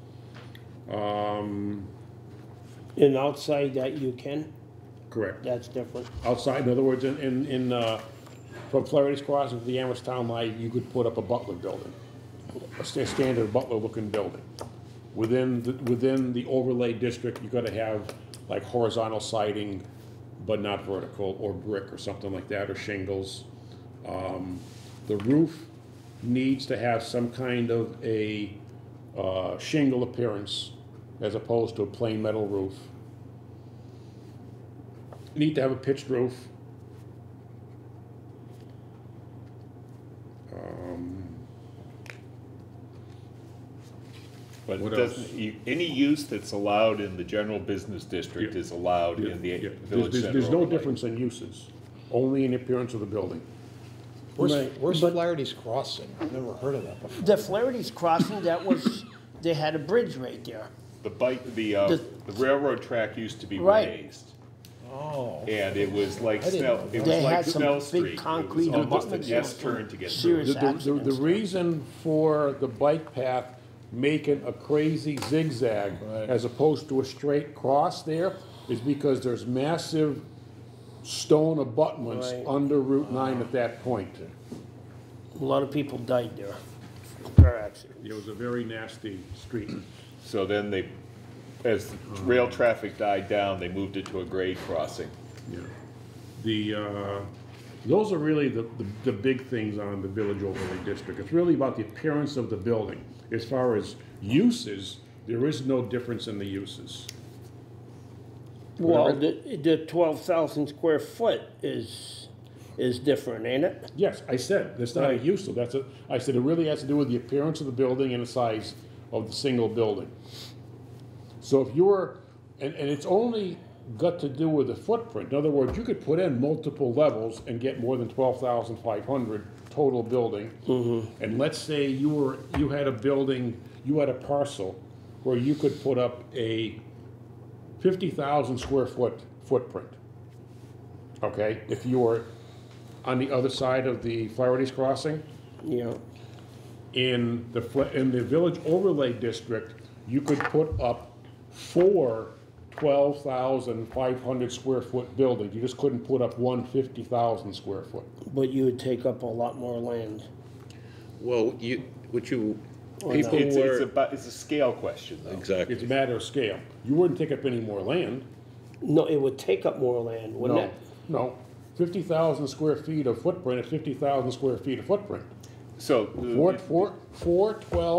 And outside that you can? Correct. That's different. Outside, in other words, from Flaherty's Crossing to the Amherst Town Line, you could put up a Butler building, a standard Butler-looking building. Within the overlay district, you gotta have like horizontal siding, but not vertical, or brick or something like that, or shingles. The roof needs to have some kind of a shingle appearance as opposed to a plain metal roof. You need to have a pitched roof. But What it doesn't, any use that's allowed in the general business district Yeah. is allowed Yeah, in the yeah. village center There's no overlay. difference in uses, only in the appearance of the building. Right, Where's but- Flaherty's Crossing? I've never heard of that before. The Flaherty's Crossing, they had a bridge right there. The railroad track used to be Right. raised. Oh. And it was like I didn't Snell, know it that. was They like had some Snell big Street. It concrete was almost an abutments. S turn to get through. Serious The accidents. reason for the bike path making a crazy zigzag Right. as opposed to a straight cross there is because there's massive stone abutments Right. under Route 9 at that point. A lot of people died there. Car accident. It was a very nasty street. So then they, as rail traffic died down, they moved it to a grade crossing. Yeah. Those are really the big things on the village overlay district. It's really about the appearance of the building. As far as uses, there is no difference in the uses. Well, Whatever. the 12,000 square foot is different, ain't it? Yes, I said, that's not a Right. use of, I said it really has to do with the appearance of the building and the size of the single building. So if you were, and it's only got to do with the footprint. In other words, you could put in multiple levels and get more than 12,500 total building. And let's say you had a building, you had a parcel where you could put up a 50,000 square foot footprint. Okay, if you were on the other side of the Flaherty's Crossing, Yeah. in the village overlay district, you could put up 4 12,500 square foot buildings. You just couldn't put up one 50,000 square foot. But you would take up a lot more land. Well, people It's a scale question, though. exactly. It's a matter of scale. You wouldn't take up any more land. No, it would take up more land, wouldn't No, it? no. 50,000 square feet of footprint is 50,000 square feet of footprint. So, Four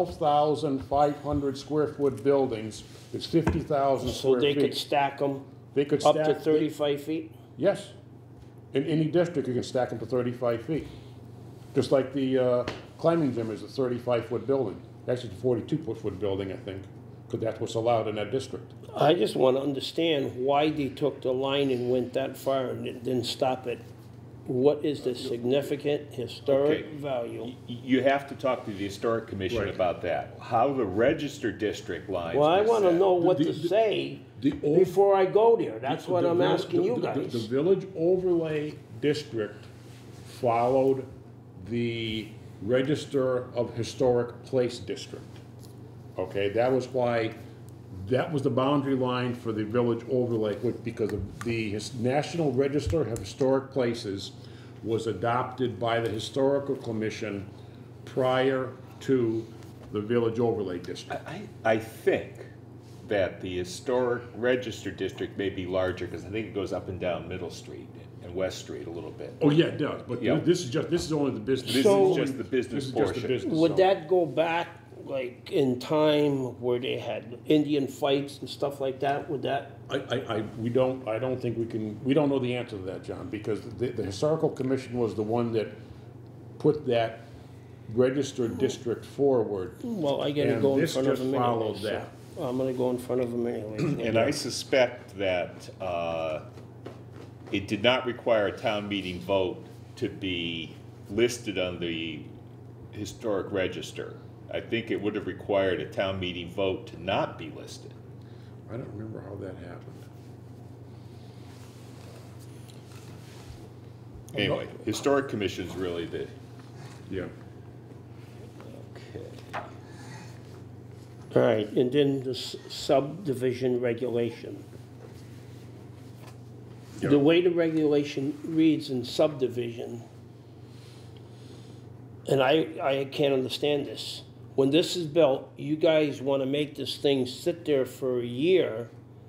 12,500 square foot buildings is 50,000 So square they feet. could stack them They could up to stack- 35 feet? Yes. In any district, you can stack them to 35 feet. Just like the climbing gym is a 35-foot building. Actually, it's a 42-foot building, I think, because that's what's allowed in that district. I just want to understand why they took the line and went that far and it didn't stop it. What is the significant historic Okay. value? you have to talk to the Historic Commission Right. about that. How the register district lines Well, I were want to set. know what The- to the- say the old- before I go there. That's what The I'm vil- asking you the guys. village overlay district followed the Register of Historic Place District. Okay, that was the boundary line for the village overlay, because of the National Register of Historic Places was adopted by the Historical Commission prior to the village overlay district. I think that the Historic Register District may be larger, because I think it goes up and down Middle Street and West Street a little bit. Oh, yeah, it does, but Yeah. this is only the business. This So- is just the business This is just the portion. business. Would so- that go back like in time where they had Indian fights and stuff like that? Would that? I don't think we don't know the answer to that, John, because the Historical Commission was the one that put that registered district forward. Well, I gotta And go in this front of just them anyway. followed So that. I'm gonna go in front of them anyway. And I suspect that it did not require a town meeting vote to be listed on the historic register. I think it would have required a town meeting vote to not be listed. I don't remember how that happened. Anyway, Historic Commission's really the, Yeah. okay. All right, and then the subdivision regulation. Yeah. The way the regulation reads in subdivision, and I can't understand this. When this is built, you guys want to make this thing sit there for a year.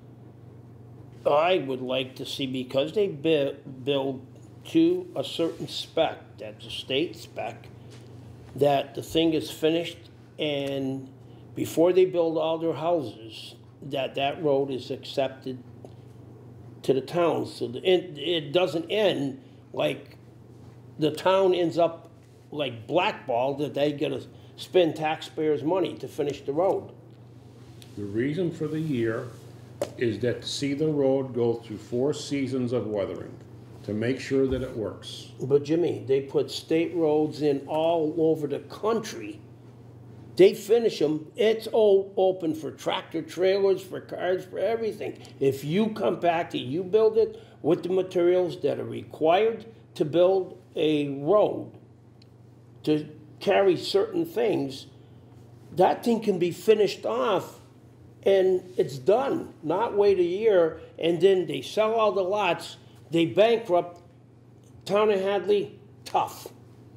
I would like to see, because they build to a certain spec, that's a state spec, that the thing is finished, and before they build all their houses, that road is accepted to the town, so it doesn't end like the town ends up like blackballed, that they gotta spend taxpayers' money to finish the road. The reason for the year is that to see the road go through 4 seasons of weathering, to make sure that it works. But Jimmy, they put state roads in all over the country. They finish them, it's all open for tractor trailers, for cars, for everything. If you come back to, you build it with the materials that are required to build a road, to carry certain things, that thing can be finished off and it's done. Not wait a year and then they sell all the lots, they bankrupt. Town of Hadley, tough.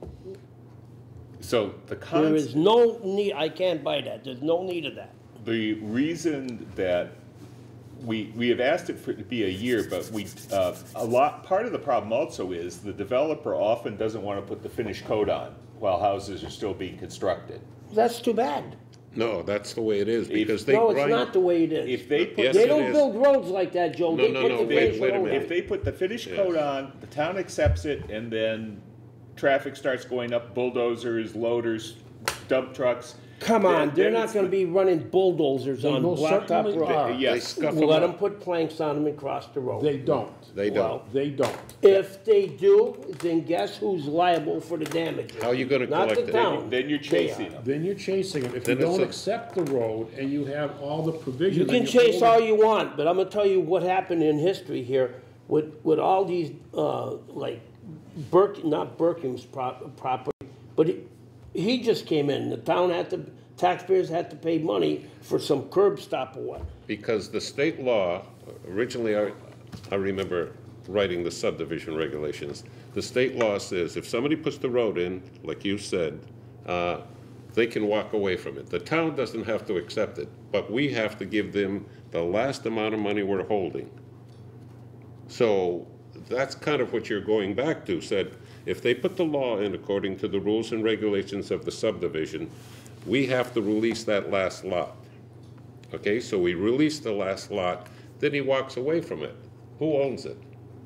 So the There is no need, I can't buy that, there's no need of that. The reason that we have asked it for it to be a year, but part of the problem also is the developer often doesn't want to put the finished coat on while houses are still being constructed. That's too bad. No, that's the way it is, because they No, it's grind. not the way it is. If they put, Yes, They it don't is. build roads like that, Joe. No, They no, put no, the wait finish a road minute. if they put the finish Yes. coat on, the town accepts it, and then traffic starts going up, bulldozers, loaders, dump trucks. Come on, then they're not it's- gonna be running bulldozers on most blacktop certainly road. are. They Yes, scuff We'll them let them up. put planks on them and cross the road. They don't. They Well, don't. They don't. If they do, then guess who's liable for the damages? How are you gonna Not collect the it? town. then you're They chasing are. them. Then you're chasing them. If you Then it's don't a- accept the road and you have all the provisions. You can and chase only- all you want, but I'm gonna tell you what happened in history here with all these, like, not Berkham's property, but he just came in. The town had to, taxpayers had to pay money for some curb stop or what. Because the state law, originally, I remember writing the subdivision regulations. The state law says if somebody puts the road in, like you said, they can walk away from it. The town doesn't have to accept it, but we have to give them the last amount of money we're holding. So that's kind of what you're going back to, said, if they put the law in according to the rules and regulations of the subdivision, we have to release that last lot. Okay, so we release the last lot, then he walks away from it. Who owns it?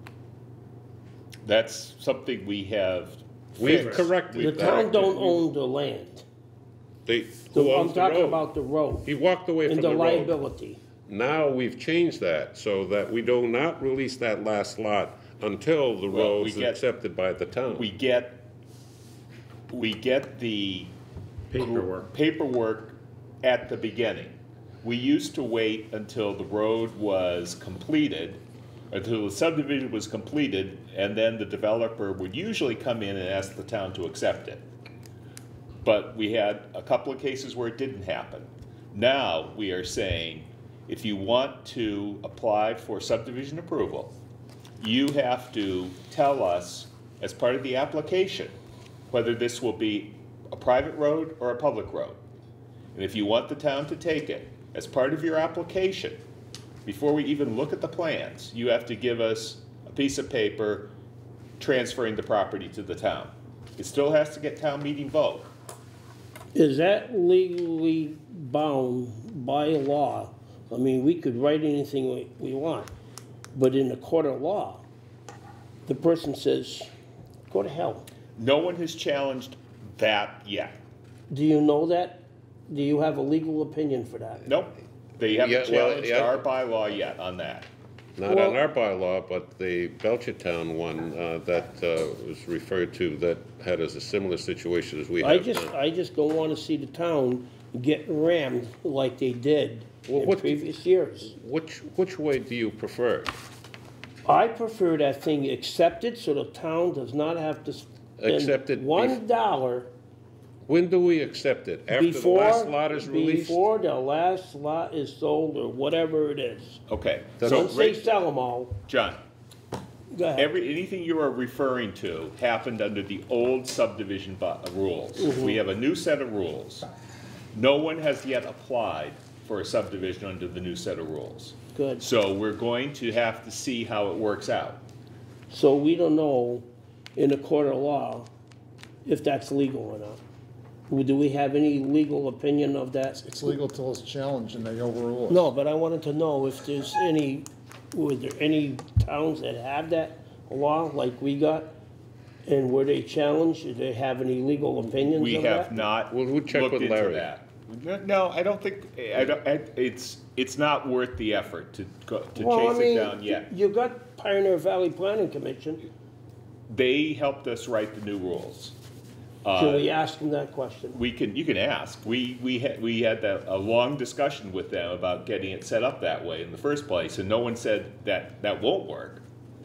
That's something we have We've fixed. corrected The that. town don't own the land. They, So who I'm owns the talking road? about the road He walked away from and the the road. liability. Now we've changed that so that we do not release that last lot until the Well, road we is get- accepted by the town. We get the paperwork at the beginning. We used to wait until the road was completed, until the subdivision was completed, and then the developer would usually come in and ask the town to accept it. But we had a couple of cases where it didn't happen. Now, we are saying, if you want to apply for subdivision approval, you have to tell us, as part of the application, whether this will be a private road or a public road. And if you want the town to take it, as part of your application, before we even look at the plans, you have to give us a piece of paper transferring the property to the town. It still has to get town meeting vote. Is that legally bound by law? I mean, we could write anything we want, but in a court of law, the person says, go to hell. No one has challenged that yet. Do you know that? Do you have a legal opinion for that? Nope, they haven't Yeah, well, challenged yeah. our bylaw yet on that. Not Well- on our bylaw, but the Belchertown one that was referred to that had a similar situation as we have now. I just don't wanna see the town get rammed like they did Well, in what- previous years. Which way do you prefer? I prefer that thing accepted so the town does not have to Accepted spend $1 When do we accept it? After the last lot is released? before the last lot is sold or whatever it is. Okay, That's so, Don't say Ray- sell them all. John, Go ahead. anything you are referring to happened under the old subdivision rules. We have a new set of rules. No one has yet applied for a subdivision under the new set of rules. Good. So we're going to have to see how it works out. So we don't know in a court of law if that's legal or not. Do we have any legal opinion of that? It's legal till it's challenged and they overrule it. No, but I wanted to know if there's were there any towns that have that law like we got? And were they challenged? Do they have any legal opinions We of have that? not We'll check looked with into Larry. that. No, I don't think, it's not worth the effort to Well, I chase it mean, down yet. You got Pioneer Valley Planning Commission. They helped us write the new rules. Can we ask them that question? You can ask. We had a long discussion with them about getting it set up that way in the first place, and no one said that won't work.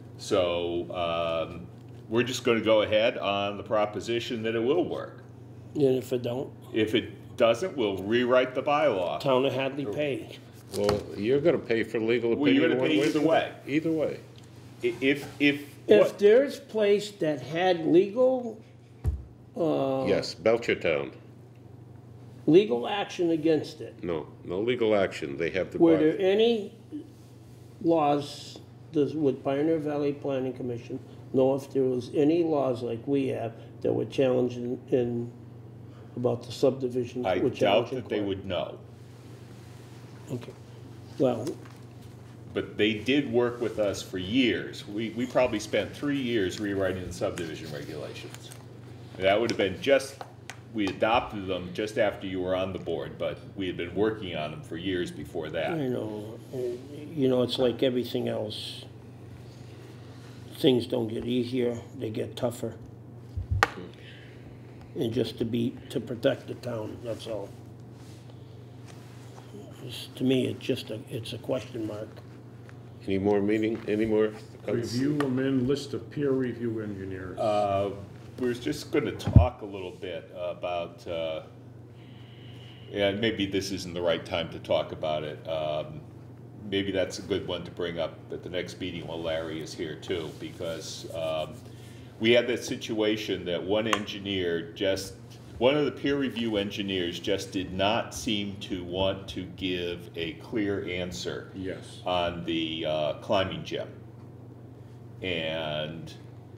So we're just going to go ahead on the proposition that it will work. And if it don't, If it doesn't, we'll rewrite the bylaw. town of Hadley pay. Well, you're gonna pay for legal Well, you're opinion gonna one pay either way. Either way. If If there's place that had legal Yes, Belchertown. legal action against it, No legal action. They have to were buy. there any laws, would Pioneer Valley Planning Commission know if there was any laws like we have that were challenged in about the subdivisions? I which doubt haven't that they inquired? would know. Okay, well, But they did work with us for years. We probably spent 3 years rewriting the subdivision regulations. That would have been we adopted them just after you were on the board, but we had been working on them for years before that. you know, it's like everything else. Things don't get easier, they get tougher. And just to protect the town, that's all. To me, it's a question mark. Any more Review amend list of peer review engineers. We were just going to talk a little bit about, and maybe this isn't the right time to talk about it. Maybe that's a good one to bring up at the next meeting while Larry is here too, because we had that situation that one of the peer review engineers just did not seem to want to give a clear answer Yes. on the climbing gym. And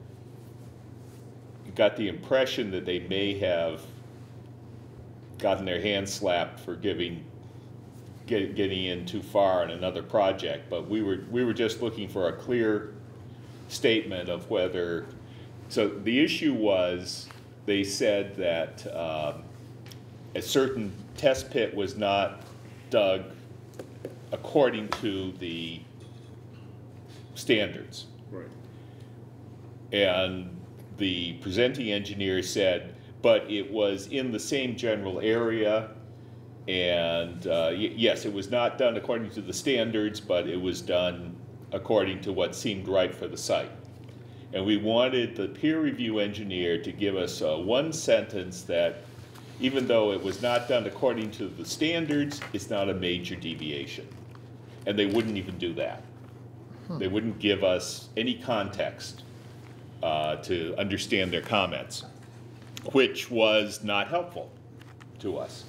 got the impression that they may have gotten their hands slapped for getting in too far on another project, but we were just looking for a clear statement of whether. So the issue was, they said that a certain test pit was not dug according to the standards. Right. And the presenting engineer said, but it was in the same general area, and yes, it was not done according to the standards, but it was done according to what seemed right for the site. And we wanted the peer review engineer to give us one sentence that, even though it was not done according to the standards, it's not a major deviation. And they wouldn't even do that. They wouldn't give us any context to understand their comments, which was not helpful to us.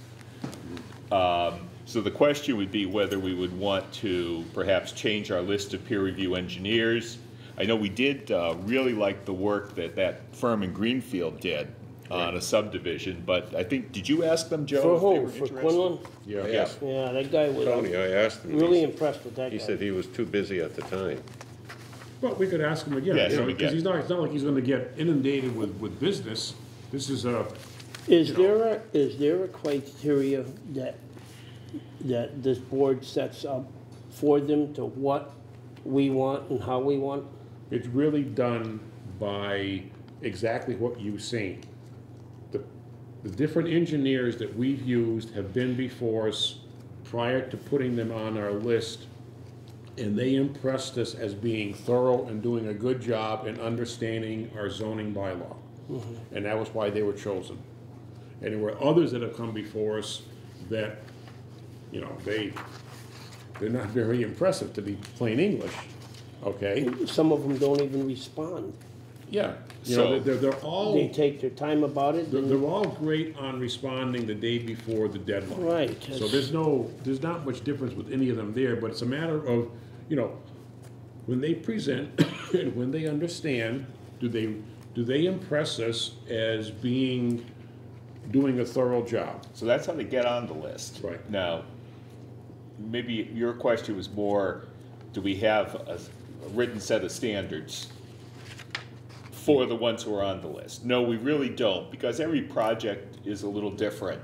So the question would be whether we would want to perhaps change our list of peer review engineers. I know we did really like the work that firm in Greenfield did on a subdivision, but I think, did you ask them, Joe? For if they who? were For interested? Quinlan? Yeah, Yeah, that guy was, Tony, I asked him. really impressed with that guy. He said he was too busy at the time. Well, we could ask him again, Yes, you know, we because can. it's not like he's gonna get inundated with business. This is a, Is there a criteria that this board sets up for them to what we want and how we want? it's really done by exactly what you've seen. The different engineers that we've used have been before us prior to putting them on our list, and they impressed us as being thorough and doing a good job in understanding our zoning bylaw. And that was why they were chosen. And there were others that have come before us that, you know, they're not very impressive, to be plain English, okay? Some of them don't even respond. Yeah, you know, So- they're all, They take their time about it. and- they're all great on responding the day before the deadline. Right. So there's not much difference with any of them there, but it's a matter of, you know, when they present and when they understand, do they impress us as doing a thorough job? So that's how they get on the list. Right. Now, maybe your question was more, do we have a written set of standards for the ones who are on the list? No, we really don't, because every project is a little different.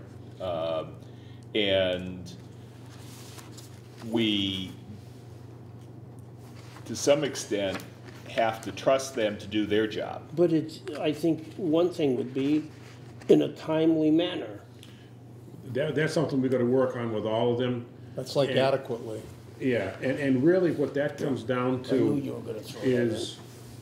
And we, to some extent, have to trust them to do their job. But I think one thing would be in a timely manner. That's something we gotta work on with all of them. That's like Yeah. adequately. Yeah, and really what that comes down I knew to you were gonna throw that in. is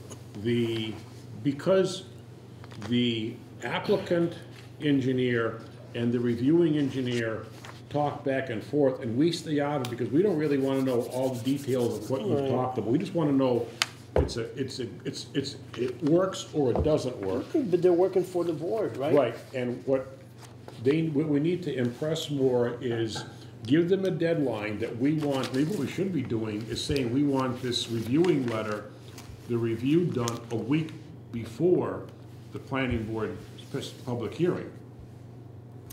because the applicant engineer and the reviewing engineer talk back and forth, and we stay out of it because we don't really wanna know all the details of what you've talked about. We just wanna know it works or it doesn't work. But they're working for the board, right? Right, and what we need to impress more is give them a deadline that we want. Maybe what we should be doing is saying we want this reviewing letter, the review done a week before the planning board public hearing.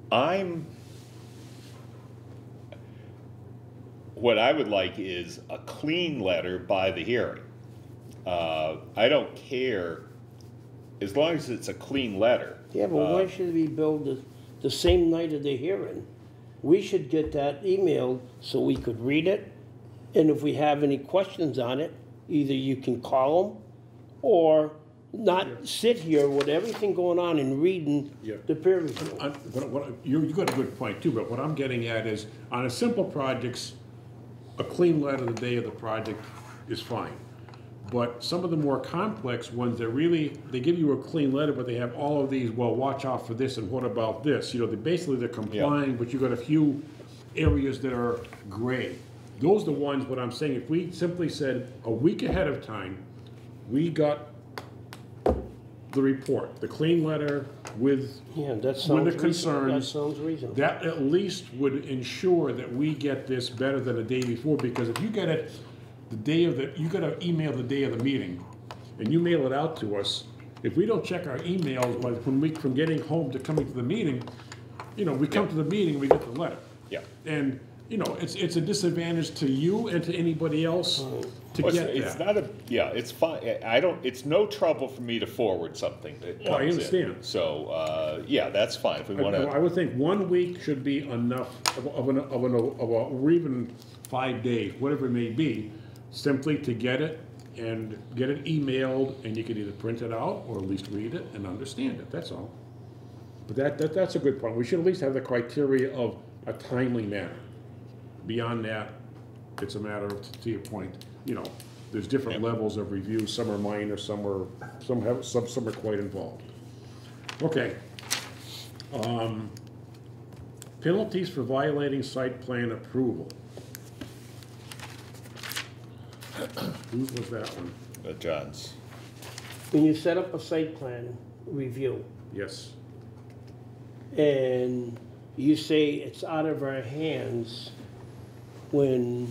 What I would like is a clean letter by the hearing. I don't care, as long as it's a clean letter. Yeah, but why should it be billed the same night of the hearing? We should get that emailed so we could read it, and if we have any questions on it, either you can call them or not sit here with everything going on and reading the peer review. You got a good point too, but what I'm getting at is, on a simple projects, a clean letter the day of the project is fine. But some of the more complex ones, they give you a clean letter, but they have all of these, well, watch out for this and what about this? You know, they're complying, but you got a few areas that are gray. Those are the ones, what I'm saying, if we simply said a week ahead of time, we got the report, the clean letter with the concerns. That sounds reasonable. That at least would ensure that we get this better than the day before, because if you get it the day of you got to email the day of the meeting, and you mail it out to us, if we don't check our emails from getting home to coming to the meeting, you know, we come to the meeting and we get the letter. Yeah. And, you know, it's a disadvantage to you and to anybody else to get that. It's not it's fine. It's no trouble for me to forward something that comes I understand. in. So, that's fine. If we want to. I would think 1 week should be enough or even 5 days, whatever it may be, simply to get it and get it emailed, and you can either print it out or at least read it and understand it. That's all. But that's a good point. We should at least have the criteria of a timely manner. Beyond that, it's a matter of, to your point, you know, there's different levels of review. Some are minor, some are quite involved. Okay. Penalties for violating site plan approval. Whose was that one? John's. When you set up a site plan review Yes. and you say it's out of our hands when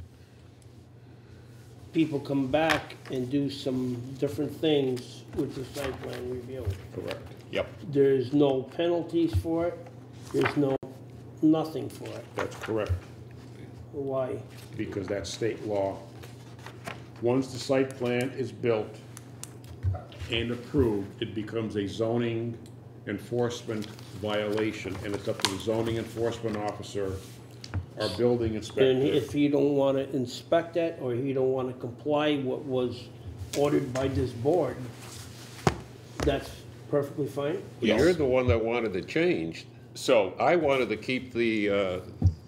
people come back and do some different things with the site plan review. Correct. Yep. There's no penalties for it, there's nothing for it. That's correct, Why? because that's state law. Once the site plan is built and approved, it becomes a zoning enforcement violation, and it's up to the zoning enforcement officer, our building inspector. And if you don't want to inspect that, or you don't want to comply what was ordered by this board, that's perfectly fine? Yes. You're the one that wanted to change. So, I wanted to keep the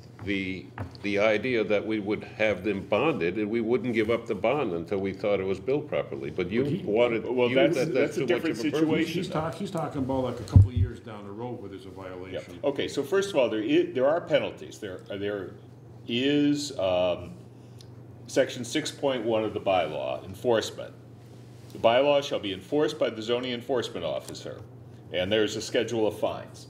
idea that we would have them bonded, and we wouldn't give up the bond until we thought it was built properly. But you wanted, well, that's a too different much of a burden. situation. He's talking about like a couple of years down the road where there's a violation. Yep. Okay, so first of all, there are penalties. There is section 6.1 of the bylaw, enforcement. The bylaw shall be enforced by the zoning enforcement officer, and there's a schedule of fines.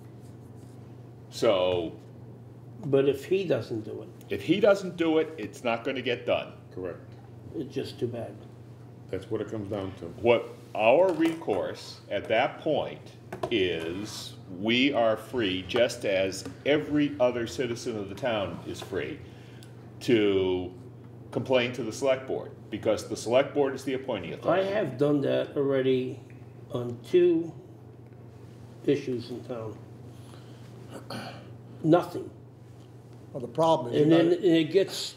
So, But if he doesn't do it, if he doesn't do it, it's not going to get done. Correct. it's just too bad. That's what it comes down to. What our recourse at that point is, we are free, just as every other citizen of the town is free, to complain to the select board, because the select board is the appointing I authority. have done that already on 2 issues in town. Nothing. Well, the problem is, And then it gets,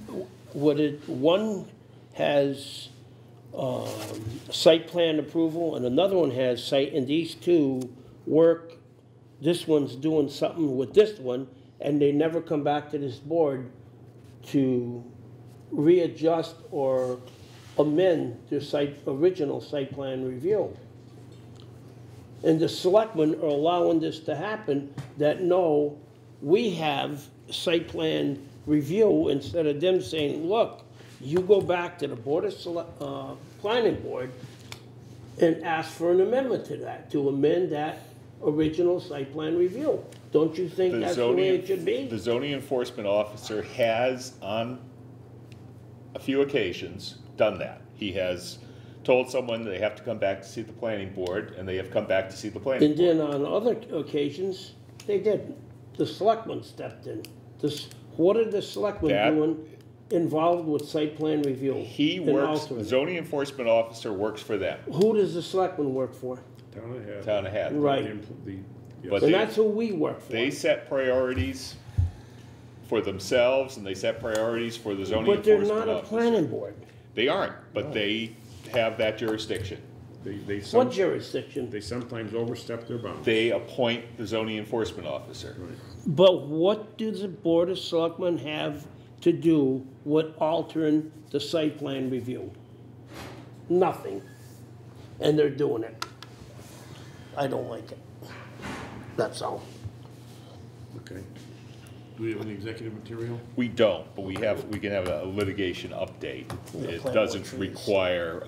one has site plan approval and another one has site, and these 2 work, this one's doing something with this one, and they never come back to this board to readjust or amend their original site plan review. And the selectmen are allowing this to happen, that no, we have site plan review, instead of them saying, look, you go back to the Board of Planning Board and ask for an amendment to that, to amend that original site plan review. Don't you think that's the way it should be? The zoning enforcement officer has, on a few occasions, done that. He has told someone they have to come back to see the planning board, and they have come back to see the planning And board. then on other occasions, They did. The selectmen stepped in. What are the selectmen That- doing involved with site plan review? He and works, altering it? zoning enforcement officer works for them, Who does the selectmen work for? Town of Hadley. town of Hadley. Right. Yes. But And they- that's who we work for. They set priorities for themselves, and they set priorities for the zoning But they're enforcement not a officer. planning board. They aren't, but they have that jurisdiction. What jurisdiction? They sometimes overstep their bounds. They appoint the zoning enforcement officer. Right. But what does the Board of Selectmen have to do with altering the site plan review? Nothing. And they're doing it. I don't like it. That's all. Okay. Do we have any executive material? We don't, but we can have a litigation update. Yeah, It plant doesn't more trees. require,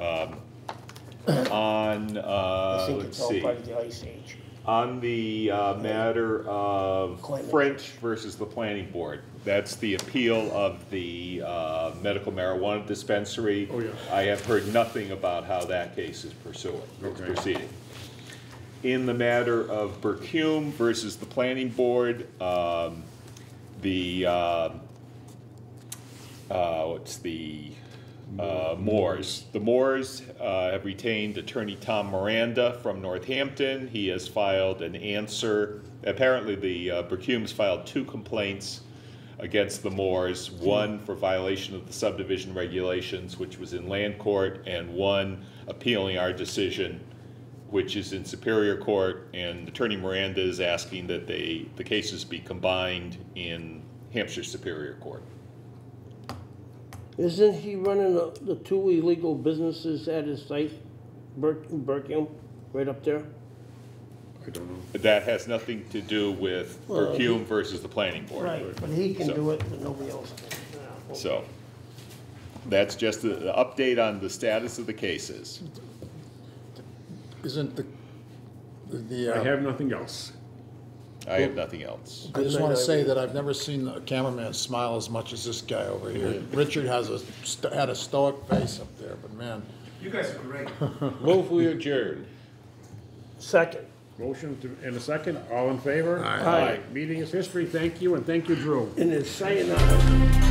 I think let's it's all see. part of the Ice Age. On the matter of Climate. French versus the planning board, that's the appeal of the medical marijuana dispensary. Oh, yeah. I have heard nothing about how that case is Okay. proceeding. In the matter of Bercume versus the planning board, Moores. The Moores have retained attorney Tom Miranda from Northampton. He has filed an answer. Apparently, the Bercumes filed 2 complaints against the Moores, one for violation of the subdivision regulations, which was in land court, and one appealing our decision, which is in Superior Court, and Attorney Miranda is asking that the cases be combined in Hampshire Superior Court. Isn't he running the 2 illegal businesses at his site, Berkeley, right up there? I don't know. That has nothing to do with Well, Bercume versus the planning board. But he can So- do it, but nobody else can. Yeah, So, that's just the update on the status of the cases. Isn't I have nothing else. I have nothing else. I just want to say that I've never seen a cameraman smile as much as this guy over here. Richard had a stoic face up there, but man. You guys are great. Move we adjourn. Second. Motion in a second. All in favor? Aye. Meeting is history. Thank you, and thank you, Drew. And it's sayonara.